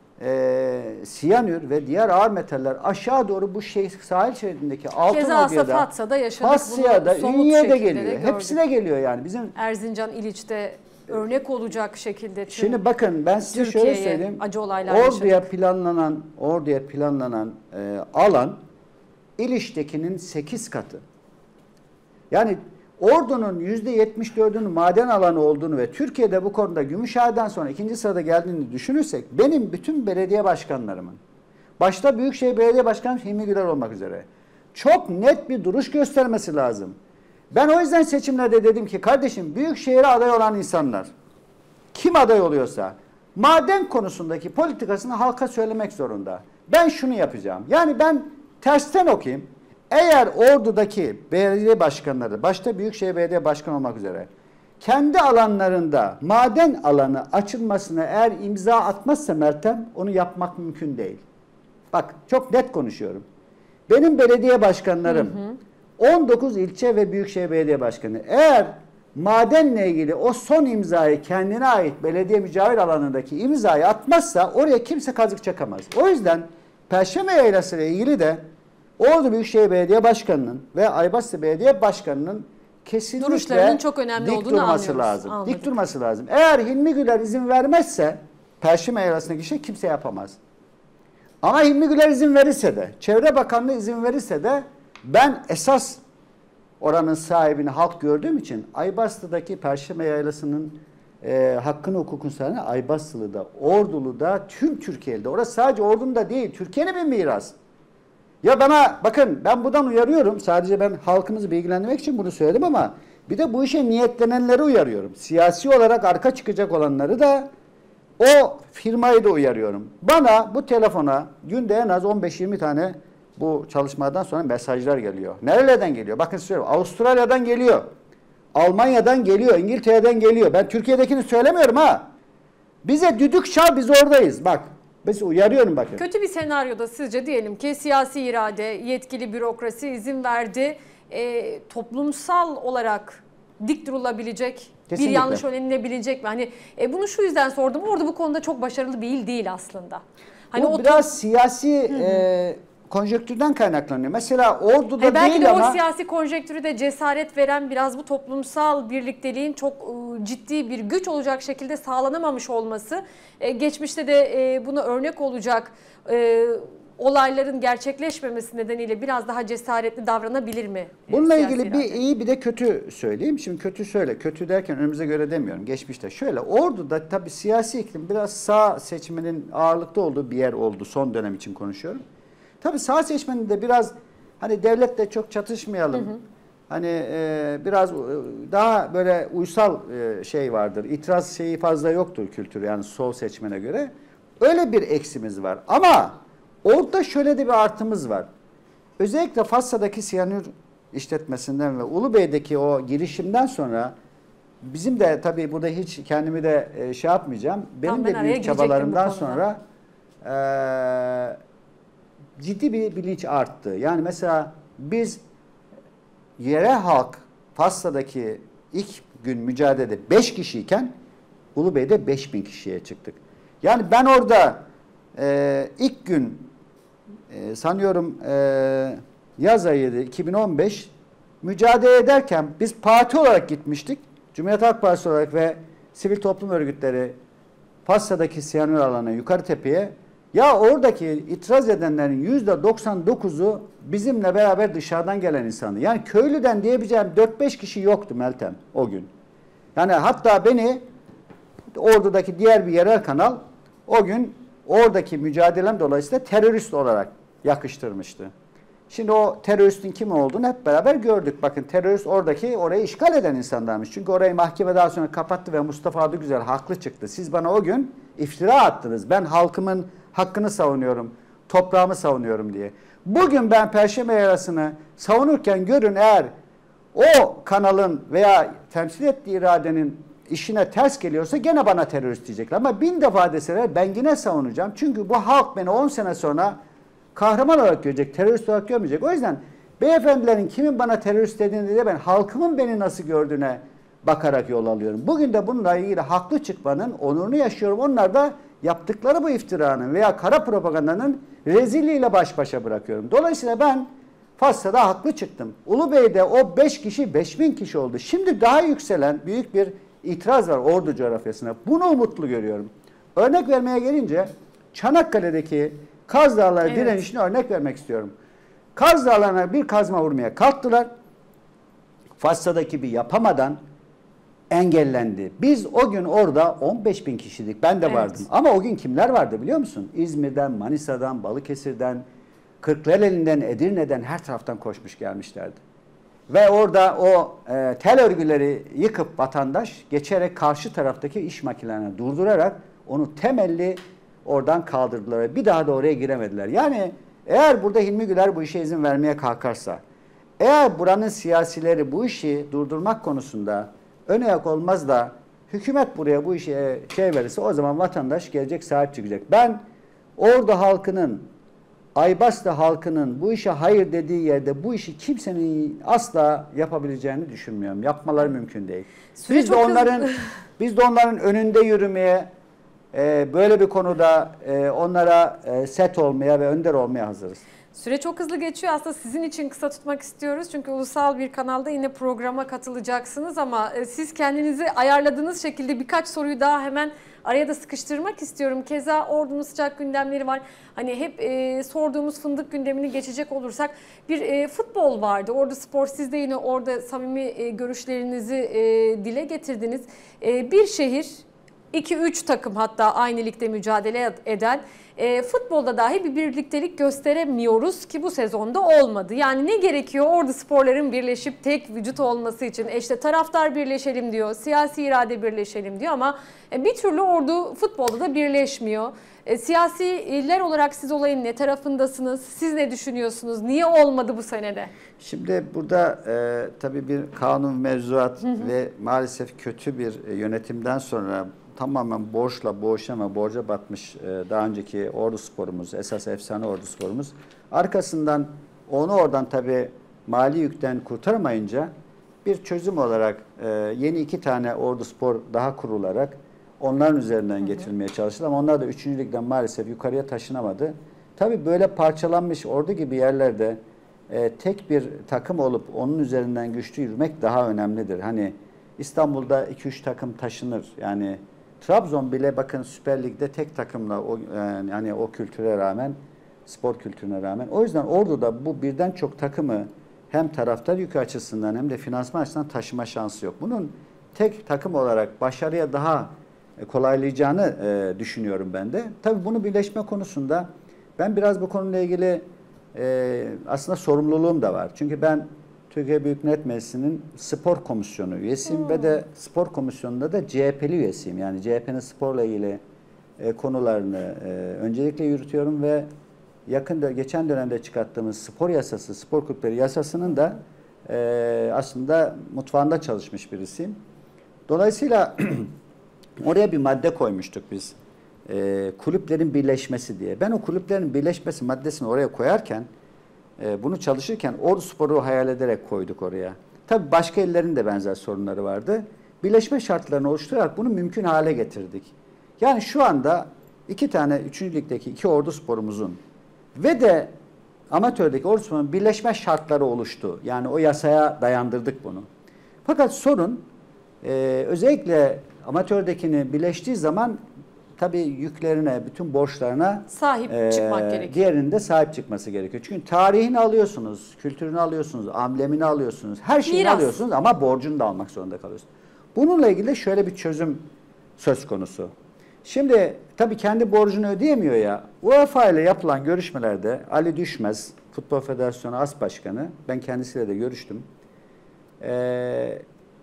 e, siyanür ve diğer ağır metaller aşağı doğru bu şey, sahil şeridindeki Keza Altınordu'ya da, Fatsa'da yaşadık. Fasya'da, Bunu somut Ünye'de şekilde geliyor. de Hepsi gördük. de geliyor yani. Bizim Erzincan, İliç'te örnek olacak şekilde tüm Şimdi bakın ben size şöyle Türkiye'ye söyleyeyim. acı olaylar Orduya yaşadık. planlanan, orduya planlanan e, alan İliç'tekinin sekiz katı. Yani Ordu'nun yüzde yetmiş dördünün maden alanı olduğunu ve Türkiye'de bu konuda Gümüşhane'den sonra ikinci sırada geldiğini düşünürsek benim bütün belediye başkanlarımın, başta Büyükşehir Belediye Başkanı Hilmi Güler olmak üzere çok net bir duruş göstermesi lazım. Ben o yüzden seçimlerde dedim ki kardeşim Büyükşehir'e aday olan insanlar kim aday oluyorsa maden konusundaki politikasını halka söylemek zorunda. Ben şunu yapacağım. Yani ben tersten okuyayım. Eğer Ordu'daki belediye başkanları, başta Büyükşehir Belediye Başkanı olmak üzere kendi alanlarında maden alanı açılmasına eğer imza atmazsa Meltem onu yapmak mümkün değil. Bak çok net konuşuyorum. Benim belediye başkanlarım hı hı. on dokuz ilçe ve Büyükşehir Belediye Başkanı eğer madenle ilgili o son imzayı kendine ait belediye mücavir alanındaki imzayı atmazsa oraya kimse kazık çakamaz. O yüzden Perşembe Yaylası ile ilgili de Ordu Büyükşehir Belediye Başkanı'nın ve Aybaslı Belediye Başkanı'nın kesinlikle duruşlarının çok önemli dik olduğunu durması anlıyoruz. lazım. Anladım. Dik durması lazım. Eğer Hilmi Güler izin vermezse Perşembe Yaylası'ndaki şey kimse yapamaz. Ama Hilmi Güler izin verirse de, Çevre Bakanlığı izin verirse de ben esas oranın sahibini halk gördüğüm için Aybastı'daki Perşembe Yaylası'nın e, hakkını hukukun sahibi Aybastı'da, Ordulu'da, tüm Türkiye'de. Orası sadece Ordu'nun da değil, Türkiye'nin bir miras. Ya bana bakın ben buradan uyarıyorum. Sadece ben halkımızı bilgilendirmek için bunu söyledim ama bir de bu işe niyetlenenleri uyarıyorum. Siyasi olarak arka çıkacak olanları da o firmayı da uyarıyorum. Bana bu telefona günde en az on beş yirmi tane bu çalışmadan sonra mesajlar geliyor. Nerelerden geliyor? Bakın söylüyorum. Avustralya'dan geliyor. Almanya'dan geliyor. İngiltere'den geliyor. Ben Türkiye'dekini söylemiyorum ha. Bize düdük çal biz oradayız. Bak. Biz uyarıyorum bakın. Kötü bir senaryoda sizce diyelim ki siyasi irade, yetkili bürokrasi izin verdi. E, toplumsal olarak dik durulabilecek, Kesinlikle. bir yanlış önlenebilecek mi? Hani e, bunu şu yüzden sordum. Orada bu konuda çok başarılı bir il değil aslında. Hani bu o biraz siyasi e, konjonktürden kaynaklanıyor. Mesela Ordu'da Hani belki değil de ama o siyasi konjonktürü de cesaret veren biraz bu toplumsal birlikteliğin çok e, ciddi bir güç olacak şekilde sağlanamamış olması. E, geçmişte de e, buna örnek olacak e, olayların gerçekleşmemesi nedeniyle biraz daha cesaretli davranabilir mi? e, bununla siyasi ilgili bir irade? iyi bir de kötü söyleyeyim. Şimdi kötü şöyle, kötü derken önümüze göre demiyorum. Geçmişte şöyle, Ordu'da tabii siyasi iklim biraz sağ seçmenin ağırlıkta olduğu bir yer oldu. Son dönem için konuşuyorum. Tabii sağ seçmeninde biraz hani devletle çok çatışmayalım. Hı hı. Hani e, biraz e, daha böyle uysal e, şey vardır. İtiraz şeyi fazla yoktur kültür yani sol seçmene göre. Öyle bir eksimiz var. Ama orada şöyle de bir artımız var. Özellikle Fatsa'daki siyanür işletmesinden ve Ulubey'deki o girişimden sonra bizim de tabii burada hiç kendimi de e, şey yapmayacağım. Benim Tam ben de araya büyük girecektim çabalarımdan bu konuda. sonra e, ciddi bir bilinç arttı. Yani mesela biz yere halk Fatsa'daki ilk gün mücadelede beş kişiyken Ulubey'de beş bin kişiye çıktık. Yani ben orada e, ilk gün e, sanıyorum e, yaz ayıydı iki bin on beş mücadele ederken biz parti olarak gitmiştik. Cumhuriyet Halk Partisi olarak ve sivil toplum örgütleri Fassa'daki siyanür alanı yukarı tepeye, ya oradaki itiraz edenlerin yüzde doksan dokuzu bizimle beraber dışarıdan gelen insandı. Yani köylüden diyebileceğim dört beş kişi yoktu Meltem o gün. Yani hatta beni Ordu'daki diğer bir yerel kanal o gün oradaki mücadelem dolayısıyla terörist olarak yakıştırmıştı. Şimdi o teröristin kim olduğunu hep beraber gördük. Bakın terörist oradaki orayı işgal eden insanlarmış. Çünkü orayı mahkeme daha sonra kapattı ve Mustafa Adıgüzel haklı çıktı. Siz bana o gün iftira attınız. Ben halkımın hakkını savunuyorum, toprağımı savunuyorum diye. Bugün ben Perşembe Yarası'nı savunurken görün, eğer o kanalın veya temsil ettiği iradenin işine ters geliyorsa gene bana terörist diyecekler. Ama bin defa deseler ben yine savunacağım. Çünkü bu halk beni on sene sonra kahraman olarak görecek, terörist olarak görmeyecek. O yüzden beyefendilerin kimin bana terörist dediğini de ben halkımın beni nasıl gördüğüne bakarak yol alıyorum. Bugün de bununla ilgili haklı çıkmanın onurunu yaşıyorum. Onlar da yaptıkları bu iftiranın veya kara propagandanın rezilliğiyle baş başa bırakıyorum. Dolayısıyla ben Fassa'da haklı çıktım. Ulubey'de o beş kişi beş bin kişi oldu. Şimdi daha yükselen büyük bir itiraz var Ordu coğrafyasına. Bunu umutlu görüyorum. Örnek vermeye gelince Çanakkale'deki Kaz Dağları evet. direnişine örnek vermek istiyorum. Kaz Dağları'na bir kazma vurmaya kalktılar. Fassa'daki bir yapamadan engellendi. Biz o gün orada on beş bin kişiydik. Ben de evet. vardım. Ama o gün kimler vardı biliyor musun? İzmir'den, Manisa'dan, Balıkesir'den, Kırklareli'nden, Edirne'den her taraftan koşmuş gelmişlerdi. Ve orada o e, tel örgüleri yıkıp vatandaş geçerek karşı taraftaki iş makinelerini durdurarak onu temelli oradan kaldırdılar. Bir daha da oraya giremediler. Yani eğer burada Hilmi Güler bu işe izin vermeye kalkarsa, eğer buranın siyasileri bu işi durdurmak konusunda ön ayak olmaz da hükümet buraya bu işe şey verirse, o zaman vatandaş gelecek, sahip çıkacak. Ben Ordu halkının, Aybaslı halkının bu işe hayır dediği yerde bu işi kimsenin asla yapabileceğini düşünmüyorum. Yapmaları mümkün değil. Süre Biz de onların biz de onların önünde yürümeye, e, böyle bir konuda e, onlara e, set olmaya ve önder olmaya hazırız. Süre çok hızlı geçiyor. Aslında sizin için kısa tutmak istiyoruz. Çünkü ulusal bir kanalda yine programa katılacaksınız ama siz kendinizi ayarladığınız şekilde birkaç soruyu daha hemen araya da sıkıştırmak istiyorum. Keza Ordu'nun sıcak gündemleri var. Hani hep e, sorduğumuz fındık gündemini geçecek olursak bir e, futbol vardı. Ordu Spor, siz de yine orada samimi e, görüşlerinizi e, dile getirdiniz. E, bir şehir, iki üç takım hatta aynı ligde mücadele eden, e, futbolda dahi bir birliktelik gösteremiyoruz ki bu sezonda olmadı. Yani ne gerekiyor Ordu Sporların birleşip tek vücut olması için? E işte taraftar birleşelim diyor, siyasi irade birleşelim diyor ama e, bir türlü Ordu futbolda da birleşmiyor. E, siyasiler olarak siz olayın ne tarafındasınız? Siz ne düşünüyorsunuz? Niye olmadı bu senede? Şimdi burada e, tabii bir kanun mevzuat hı hı. ve maalesef kötü bir yönetimden sonra tamamen borçla boğuşan ve borca batmış e, daha önceki Ordu Sporumuz, esas efsane Ordu Sporumuz. Arkasından onu oradan tabii mali yükten kurtaramayınca bir çözüm olarak e, yeni iki tane Ordu Spor daha kurularak onların üzerinden getirilmeye çalışıldı. Ama onlar da üçüncü ligden maalesef yukarıya taşınamadı. Tabii böyle parçalanmış Ordu gibi yerlerde e, tek bir takım olup onun üzerinden güçlü yürümek daha önemlidir. Hani İstanbul'da iki üç takım taşınır. Yani Trabzon bile bakın Süper Lig'de tek takımla o yani hani o kültüre rağmen, spor kültürüne rağmen. O yüzden Ordu'da bu birden çok takımı hem taraftar yükü açısından hem de finansman açısından taşıma şansı yok. Bunun tek takım olarak başarıya daha kolaylayacağını e, düşünüyorum ben de. Tabii bunu birleşme konusunda ben biraz bu konuyla ilgili e, aslında sorumluluğum da var. Çünkü ben Türkiye Büyük Millet Meclisi'nin spor komisyonu üyesiyim hmm. ve de spor komisyonunda da C H P'li üyesiyim. Yani C H P'nin sporla ilgili e, konularını e, öncelikle yürütüyorum ve yakında geçen dönemde çıkarttığımız spor yasası, spor kulüpleri yasasının da e, aslında mutfağında çalışmış birisiyim. Dolayısıyla oraya bir madde koymuştuk biz. E, kulüplerin birleşmesi diye. Ben o kulüplerin birleşmesi maddesini oraya koyarken, e, bunu çalışırken Ordu Spor'u hayal ederek koyduk oraya. Tabii başka illerin de benzer sorunları vardı. Birleşme şartlarını oluşturarak bunu mümkün hale getirdik. Yani şu anda iki tane üçüncü ligdeki iki Ordu Spor'umuzun ve de amatördeki Ordu Spor'un birleşme şartları oluştu. Yani o yasaya dayandırdık bunu. Fakat sorun e, özellikle amatördekini birleştiği zaman tabii yüklerine, bütün borçlarına Sahip e, çıkmak gerekiyor. diğerinin de sahip çıkması gerekiyor. Çünkü tarihini alıyorsunuz, kültürünü alıyorsunuz, amblemini alıyorsunuz, her şeyini Miras. alıyorsunuz ama borcunu da almak zorunda kalıyorsunuz. Bununla ilgili şöyle bir çözüm söz konusu. Şimdi tabii kendi borcunu ödeyemiyor ya. UEFA ile yapılan görüşmelerde Ali Düşmez, Futbol Federasyonu As Başkanı, ben kendisiyle de görüştüm. Ee,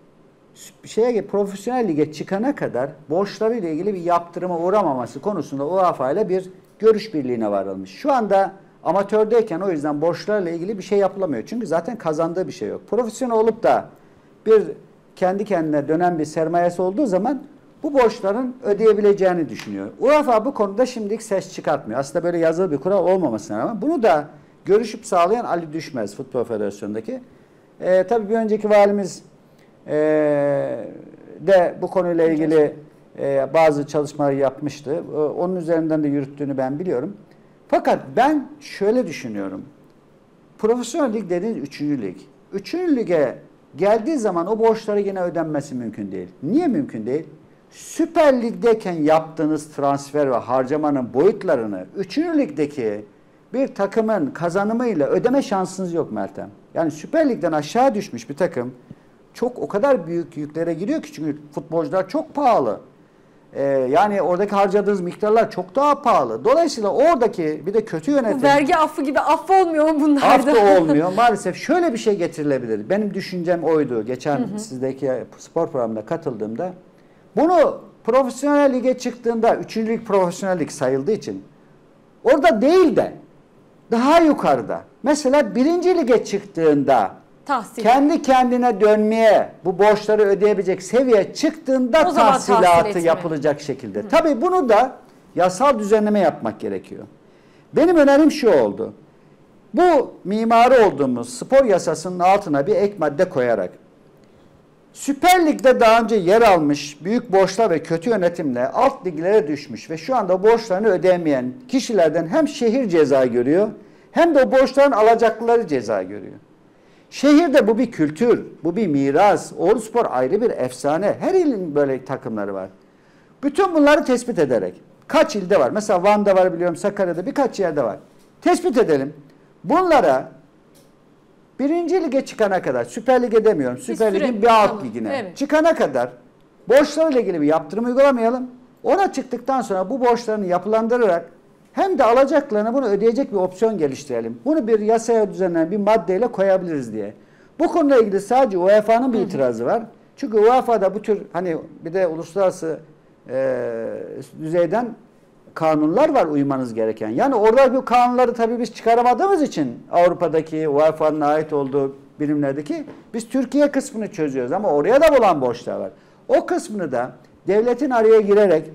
şeye profesyonel lige çıkana kadar borçlarıyla ilgili bir yaptırıma uğramaması konusunda UEFA ile bir görüş birliğine varılmış. Şu anda amatördeyken o yüzden borçlarla ilgili bir şey yapılamıyor. Çünkü zaten kazandığı bir şey yok. Profesyonel olup da bir kendi kendine dönen bir sermayesi olduğu zaman bu borçların ödeyebileceğini düşünüyor. UEFA bu konuda şimdilik ses çıkartmıyor. Aslında böyle yazılı bir kural olmamasına rağmen bunu da görüşüp sağlayan Ali Düşmez Futbol Federasyonu'ndaki. Ee, tabii bir önceki valimiz e, de bu konuyla ilgili e, bazı çalışmalar yapmıştı. E, onun üzerinden de yürüttüğünü ben biliyorum. Fakat ben şöyle düşünüyorum. Profesyonel lig dediğiniz üçüncü lig. Üçüncü lige geldiği zaman o borçları yine ödenmesi mümkün değil. Niye mümkün değil? Süper Lig'deyken yaptığınız transfer ve harcamanın boyutlarını üçüncü ligdeki bir takımın kazanımıyla ödeme şansınız yok Meltem. Yani Süper Lig'den aşağı düşmüş bir takım çok o kadar büyük yüklere giriyor ki çünkü futbolcular çok pahalı. Ee, yani oradaki harcadığınız miktarlar çok daha pahalı. Dolayısıyla oradaki bir de kötü yönetim. Bu vergi affı gibi aff olmuyor mu bunlarda? Af da olmuyor. Maalesef şöyle bir şey getirilebilir. Benim düşüncem oydu. Geçen hı hı. sizdeki spor programına katıldığımda. Bunu profesyonel lige çıktığında, üçüncü lig profesyonel lig sayıldığı için orada değil de daha yukarıda. Mesela birinci lige çıktığında tahsil. Kendi kendine dönmeye, bu borçları ödeyebilecek seviyeye çıktığında tahsilatı tahsil yapılacak şekilde. Hı. Tabii bunu da yasal düzenleme yapmak gerekiyor. Benim önerim şu oldu. Bu mimarı olduğumuz spor yasasının altına bir ek madde koyarak Süper Lig'de daha önce yer almış büyük borçlar ve kötü yönetimle alt liglere düşmüş ve şu anda borçlarını ödeyemeyen kişilerden hem şehir ceza görüyor hem de o borçların alacaklıları ceza görüyor. Şehirde bu bir kültür, bu bir miras. Orduspor ayrı bir efsane. Her ilin böyle takımları var. Bütün bunları tespit ederek, kaç ilde var? Mesela Van'da var biliyorum, Sakarya'da birkaç yerde var. Tespit edelim. Bunlara birinci lige çıkana kadar, Süper Lig'e demiyorum, Süper Lig'in bir alt tamam. ligine evet. çıkana kadar borçlarıyla ilgili bir yaptırım uygulamayalım. Ona çıktıktan sonra bu borçlarını yapılandırarak hem de alacaklarını bunu ödeyecek bir opsiyon geliştirelim. Bunu bir yasaya düzenlenen bir maddeyle koyabiliriz diye. Bu konuyla ilgili sadece UEFA'nın bir itirazı var. Çünkü UEFA'da bu tür hani bir de uluslararası e, düzeyden kanunlar var uymanız gereken. Yani orada bu kanunları tabii biz çıkaramadığımız için Avrupa'daki UEFA'nın ait olduğu birimlerdeki biz Türkiye kısmını çözüyoruz ama oraya da olan borçlar var. O kısmını da devletin araya girerek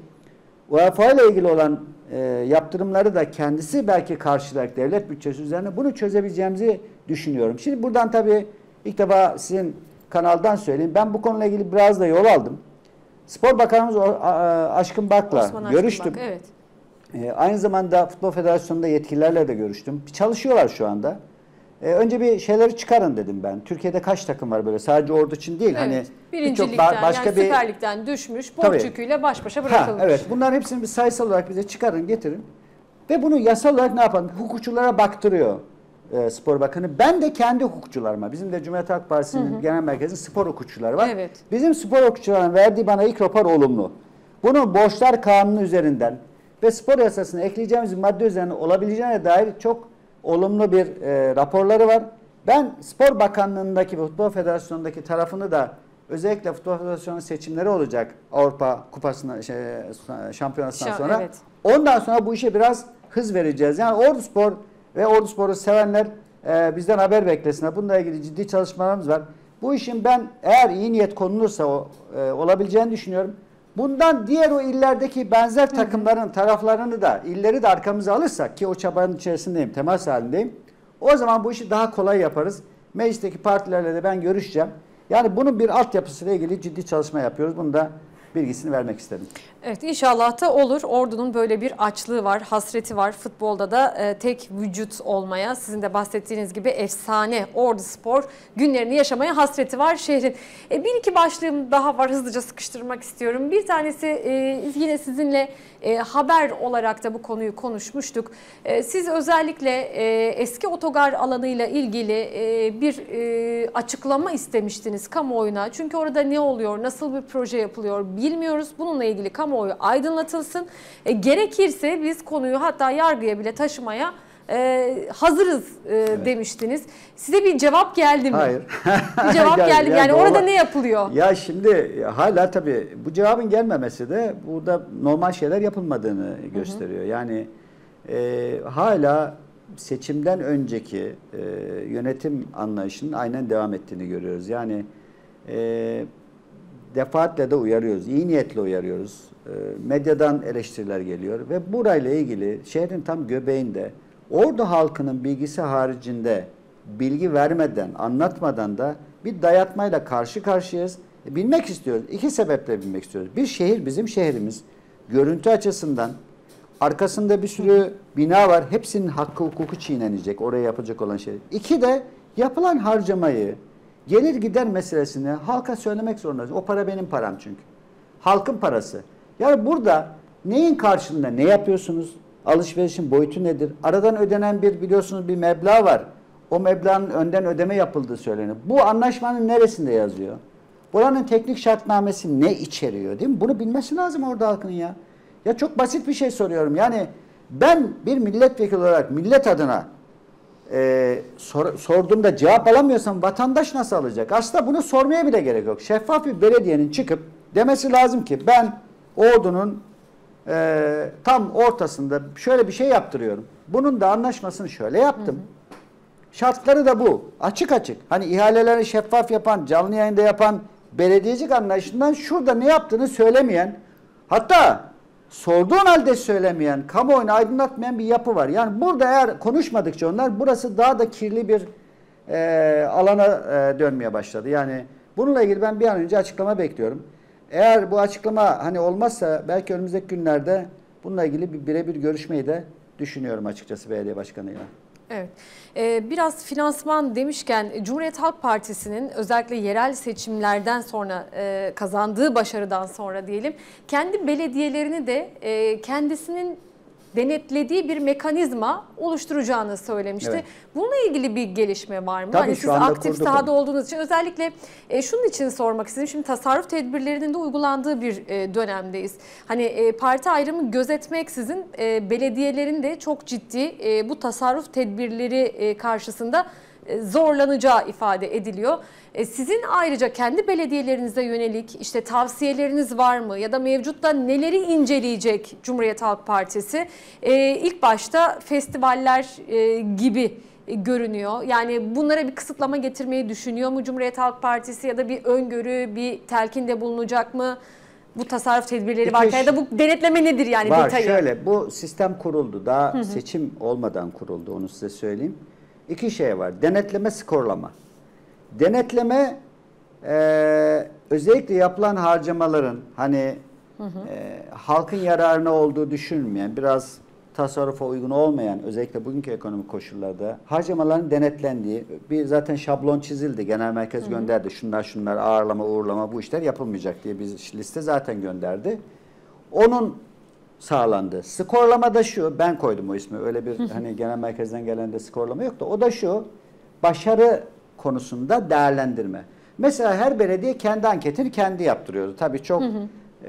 UEFA ile ilgili olan e, yaptırımları da kendisi belki karşılayarak devlet bütçesi üzerine bunu çözebileceğimizi düşünüyorum. Şimdi buradan tabii ilk defa sizin kanaldan söyleyeyim. Ben bu konuyla ilgili biraz da yol aldım. Spor Bakanımız Aşkın Bak'la Osman görüştüm. Bak, evet. E, aynı zamanda Futbol Federasyonu'nda yetkililerle de görüştüm. Çalışıyorlar şu anda. E, önce bir şeyleri çıkarın dedim ben. Türkiye'de kaç takım var böyle? Sadece Ordu için değil. Evet. Hani Birinci ligden başka yani bir Süper Lig'den düşmüş, borç yüküyle baş başa bırakılmış. Ha, evet. Bunların hepsini bir sayısal olarak bize çıkarın, getirin. Ve bunu yasal olarak ne yapalım? Hukukçulara baktırıyor e, Spor Bakanı. Ben de kendi hukukçularıma, bizim de Cumhuriyet Halk Partisi'nin hı hı. genel merkezinin spor hukukçuları var. Evet. Bizim spor hukukçularının verdiği bana ilk rapor olumlu. Bunun borçlar kanunu üzerinden ve spor yasasına ekleyeceğimiz madde üzerine olabileceğine dair çok olumlu bir e, raporları var. Ben Spor Bakanlığı'ndaki ve Futbol Federasyonu'ndaki tarafını da özellikle Futbol Federasyonu seçimleri olacak Avrupa Kupası'na şey, şampiyonasından sonra. Evet. Ondan sonra bu işe biraz hız vereceğiz. Yani Orduspor ve Orduspor'u sevenler e, bizden haber beklesinler. Bununla ilgili ciddi çalışmalarımız var. Bu işin ben eğer iyi niyet konulursa o, e, olabileceğini düşünüyorum. Bundan diğer o illerdeki benzer takımların taraflarını da, illeri de arkamıza alırsak ki o çabanın içerisindeyim, temas halindeyim. O zaman bu işi daha kolay yaparız. Meclisteki partilerle de ben görüşeceğim. Yani bunun bir altyapısıyla ilgili ciddi çalışma yapıyoruz. Bunu da bilgisini vermek istedim. Evet, inşallah da olur. Ordu'nun böyle bir açlığı var, hasreti var. Futbolda da e, tek vücut olmaya, sizin de bahsettiğiniz gibi efsane Orduspor günlerini yaşamaya hasreti var şehrin. E, bir iki başlığım daha var, hızlıca sıkıştırmak istiyorum. Bir tanesi e, yine sizinle e, haber olarak da bu konuyu konuşmuştuk. E, siz özellikle e, eski otogar alanıyla ilgili e, bir e, açıklama istemiştiniz kamuoyuna. Çünkü orada ne oluyor, nasıl bir proje yapılıyor bilmiyoruz. Bununla ilgili kamuoyu aydınlatılsın. E, gerekirse biz konuyu hatta yargıya bile taşımaya e, hazırız e, evet. demiştiniz. Size bir cevap geldi mi? Hayır. Bir cevap geldi. Yani, yani orada doğru. ne yapılıyor? Ya şimdi hala tabii bu cevabın gelmemesi de burada normal şeyler yapılmadığını gösteriyor. Hı hı. Yani e, hala seçimden önceki e, yönetim anlayışının aynen devam ettiğini görüyoruz. Yani e, defaatle de uyarıyoruz, iyi niyetle uyarıyoruz. E, medyadan eleştiriler geliyor ve burayla ilgili şehrin tam göbeğinde Ordu halkının bilgisi haricinde bilgi vermeden, anlatmadan da bir dayatmayla karşı karşıyayız. E, bilmek istiyoruz. İki sebeple bilmek istiyoruz. Bir, şehir bizim şehrimiz. Görüntü açısından arkasında bir sürü bina var. Hepsinin hakkı hukuku çiğnenecek. Oraya yapacak olan şey. İki de yapılan harcamayı, gelir gider meselesini halka söylemek zorundayız. O para benim param çünkü. Halkın parası. Yani burada neyin karşılığında ne yapıyorsunuz? Alışverişin boyutu nedir? Aradan ödenen bir biliyorsunuz bir meblağ var. O meblağın önden ödeme yapıldığı söyleniyor. Bu anlaşmanın neresinde yazıyor? Buranın teknik şartnamesi ne içeriyor değil mi? Bunu bilmesi lazım orada halkın ya. Ya çok basit bir şey soruyorum. Yani ben bir milletvekili olarak millet adına e, sor, sorduğumda cevap alamıyorsam vatandaş nasıl alacak? Aslında bunu sormaya bile gerek yok. Şeffaf bir belediyenin çıkıp demesi lazım ki ben Ordu'nun e, tam ortasında şöyle bir şey yaptırıyorum. Bunun da anlaşmasını şöyle yaptım. Hı hı. Şartları da bu. Açık açık. Hani ihaleleri şeffaf yapan, canlı yayında yapan belediyecilik anlayışından şurada ne yaptığını söylemeyen, hatta sorduğun halde söylemeyen, kamuoyunu aydınlatmayan bir yapı var. Yani burada eğer konuşmadıkça onlar burası daha da kirli bir e, alana e, dönmeye başladı. Yani bununla ilgili ben bir an önce açıklama bekliyorum. Eğer bu açıklama hani olmazsa belki önümüzdeki günlerde bununla ilgili bir birebir görüşmeyi de düşünüyorum açıkçası belediye başkanıyla. Evet. Ee, biraz finansman demişken Cumhuriyet Halk Partisi'nin özellikle yerel seçimlerden sonra e, kazandığı başarıdan sonra diyelim kendi belediyelerini de e, kendisinin denetlediği bir mekanizma oluşturacağını söylemişti. Evet. Bununla ilgili bir gelişme var mı? Tabii hani şu siz anda aktif sahada onu. olduğunuz için özellikle e, şunun için sormak istedim. Şimdi tasarruf tedbirlerinin de uygulandığı bir e, dönemdeyiz. Hani e, parti ayrımı gözetmeksizin e, belediyelerin de çok ciddi e, bu tasarruf tedbirleri e, karşısında e, zorlanacağı ifade ediliyor. E, sizin ayrıca kendi belediyelerinize yönelik işte tavsiyeleriniz var mı? Ya da mevcutta neleri inceleyecek Cumhuriyet Halk Partisi? E, ilk başta festivaller e, gibi görünüyor. Yani bunlara bir kısıtlama getirmeyi düşünüyor mu Cumhuriyet Halk Partisi ya da bir öngörü, bir telkinde bulunacak mı? Bu tasarruf tedbirleri İki varken ya da bu denetleme nedir yani var, detayı? Şöyle bu sistem kuruldu. Daha hı hı. seçim olmadan kuruldu, onu size söyleyeyim. İki şey var. Denetleme, skorlama. Denetleme e, özellikle yapılan harcamaların hani hı hı. E, halkın yararına olduğu düşünülmeyen, biraz tasarrufa uygun olmayan, özellikle bugünkü ekonomik koşullarda harcamaların denetlendiği bir zaten şablon çizildi. Genel merkez hı hı. gönderdi. Şunlar şunlar ağırlama, uğurlama bu işler yapılmayacak diye bir liste zaten gönderdi. Onun sağlandı. Skorlama da şu, ben koydum o ismi. Öyle bir hani genel merkezden gelen de skorlama yok da o da şu, başarı konusunda değerlendirme. Mesela her belediye kendi anketini kendi yaptırıyordu. Tabii çok hı hı.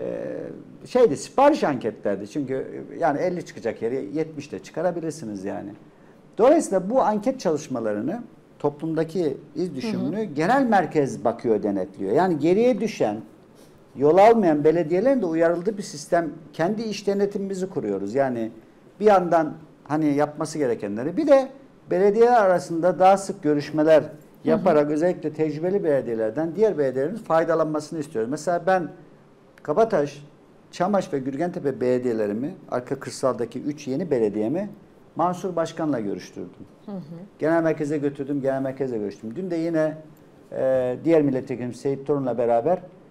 E, şeydi, sipariş anketlerdi. Çünkü yani elli çıkacak yeri yetmiş de çıkarabilirsiniz yani. Dolayısıyla bu anket çalışmalarını, toplumdaki iz düşümünü hı hı. genel merkez bakıyor, denetliyor. Yani geriye düşen, yol almayan belediyelerin de uyarıldığı bir sistem, kendi iş denetimimizi kuruyoruz. Yani bir yandan hani yapması gerekenleri, bir de belediyeler arasında daha sık görüşmeler yaparak hı hı. özellikle tecrübeli belediyelerden diğer belediyelerin faydalanmasını istiyoruz. Mesela ben Kabataş, Çamaş ve Gürgentepe belediyelerimi, arka kırsaldaki üç yeni belediyemi Mansur Başkan'la görüştürdüm. Hı hı. Genel merkeze götürdüm, genel merkeze görüştüm. Dün de yine e, diğer milletvekilimiz Seyit Torun'la beraber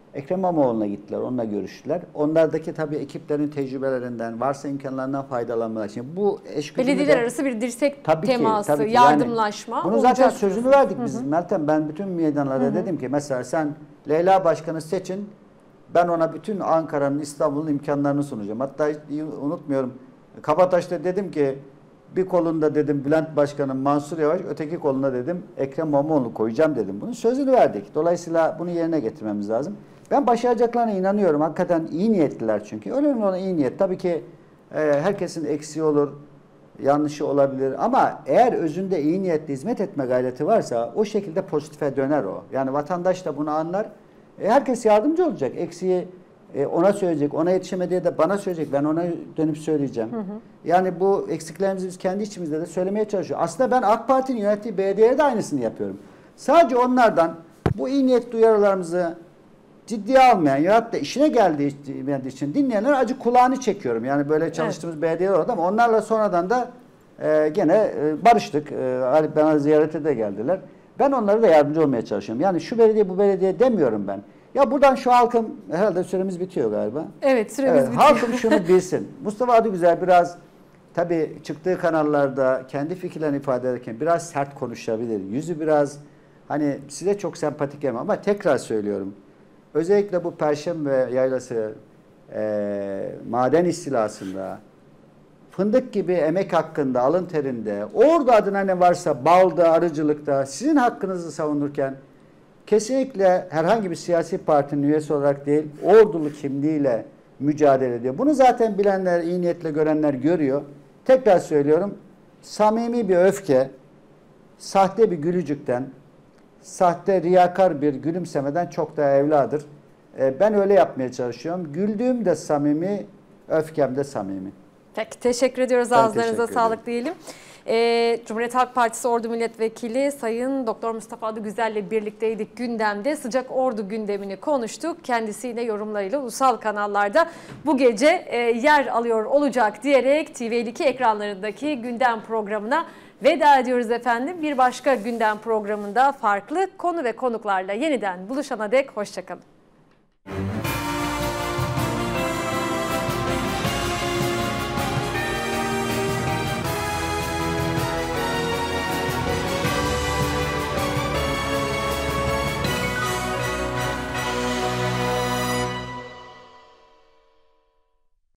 Ekrem İmamoğlu'na gittiler, onunla görüştüler. Onlardaki tabii ekiplerin tecrübelerinden, varsa imkanlarından faydalanmalar için bu eş güdümü Belediyeler de, arası bir dirsek tabii ki, teması, tabii ki. yardımlaşma Yani bunu olacak zaten sözünü diyorsun. verdik biz. Hı hı. Meltem, ben bütün meydanlarda hı hı. dedim ki mesela sen Leyla Başkan'ı seçin, ben ona bütün Ankara'nın, İstanbul'un imkanlarını sunacağım. Hatta hiç unutmuyorum, Kabataş'ta dedim ki bir kolunda dedim Bülent Başkan'ın Mansur Yavaş, öteki kolunda dedim Ekrem İmamoğlu koyacağım dedim. Bunun sözünü verdik. Dolayısıyla bunu yerine getirmemiz lazım. Ben başaracaklarına inanıyorum. Hakikaten iyi niyetliler çünkü. Önemli olan iyi niyet. Tabii ki e, herkesin eksiği olur, yanlışı olabilir. Ama eğer özünde iyi niyetli hizmet etme gayreti varsa o şekilde pozitife döner o. Yani vatandaş da bunu anlar. E, herkes yardımcı olacak. Eksiği e, ona söyleyecek. Ona yetişemediği de bana söyleyecek. Ben ona dönüp söyleyeceğim. Hı hı. Yani bu eksiklerimizi biz kendi içimizde de söylemeye çalışıyoruz. Aslında ben AK Parti'nin yönettiği belediyeye de aynısını yapıyorum. Sadece onlardan bu iyi niyet duyarılarımızı ciddiye almayan ya da işine geldiği için dinleyenler acı kulağını çekiyorum. Yani böyle çalıştığımız evet. belediyeler oldu ama onlarla sonradan da e, gene e, barıştık. E, bana ziyarete de geldiler. Ben onlara da yardımcı olmaya çalışıyorum. Yani şu belediye bu belediye demiyorum ben. Ya buradan şu halkım, herhalde süremiz bitiyor galiba. Evet, süremiz evet, bitiyor. Halkım şunu bilsin. Mustafa Adıgüzel biraz tabii çıktığı kanallarda kendi fikirlerini ifade ederken biraz sert konuşabilir. Yüzü biraz hani size çok sempatik gelmez ama tekrar söylüyorum. Özellikle bu Perşembe Yaylası e, maden istilasında, fındık gibi emek hakkında, alın terinde, orada adına ne varsa balda, arıcılıkta sizin hakkınızı savunurken kesinlikle herhangi bir siyasi partinin üyesi olarak değil, ordulu kimliğiyle mücadele ediyor. Bunu zaten bilenler, iyi niyetle görenler görüyor. Tekrar söylüyorum, samimi bir öfke, sahte bir gülücükten, sahte riyakar bir gülümsemeden çok daha evladır. Ben öyle yapmaya çalışıyorum. Güldüğüm de samimi, öfkem de samimi. Peki, teşekkür ediyoruz. Ben Ağızlarınıza teşekkür sağlık diyelim. Ee, Cumhuriyet Halk Partisi Ordu Milletvekili Sayın Doktor Mustafa Adıgüzel ile birlikteydik gündemde. Sıcak Ordu gündemini konuştuk. Kendisiyle yorumlarıyla ulusal kanallarda bu gece e, yer alıyor olacak diyerek T V elli iki ekranlarındaki gündem programına veda ediyoruz efendim. Bir başka gündem programında farklı konu ve konuklarla yeniden buluşana dek hoşça kalın.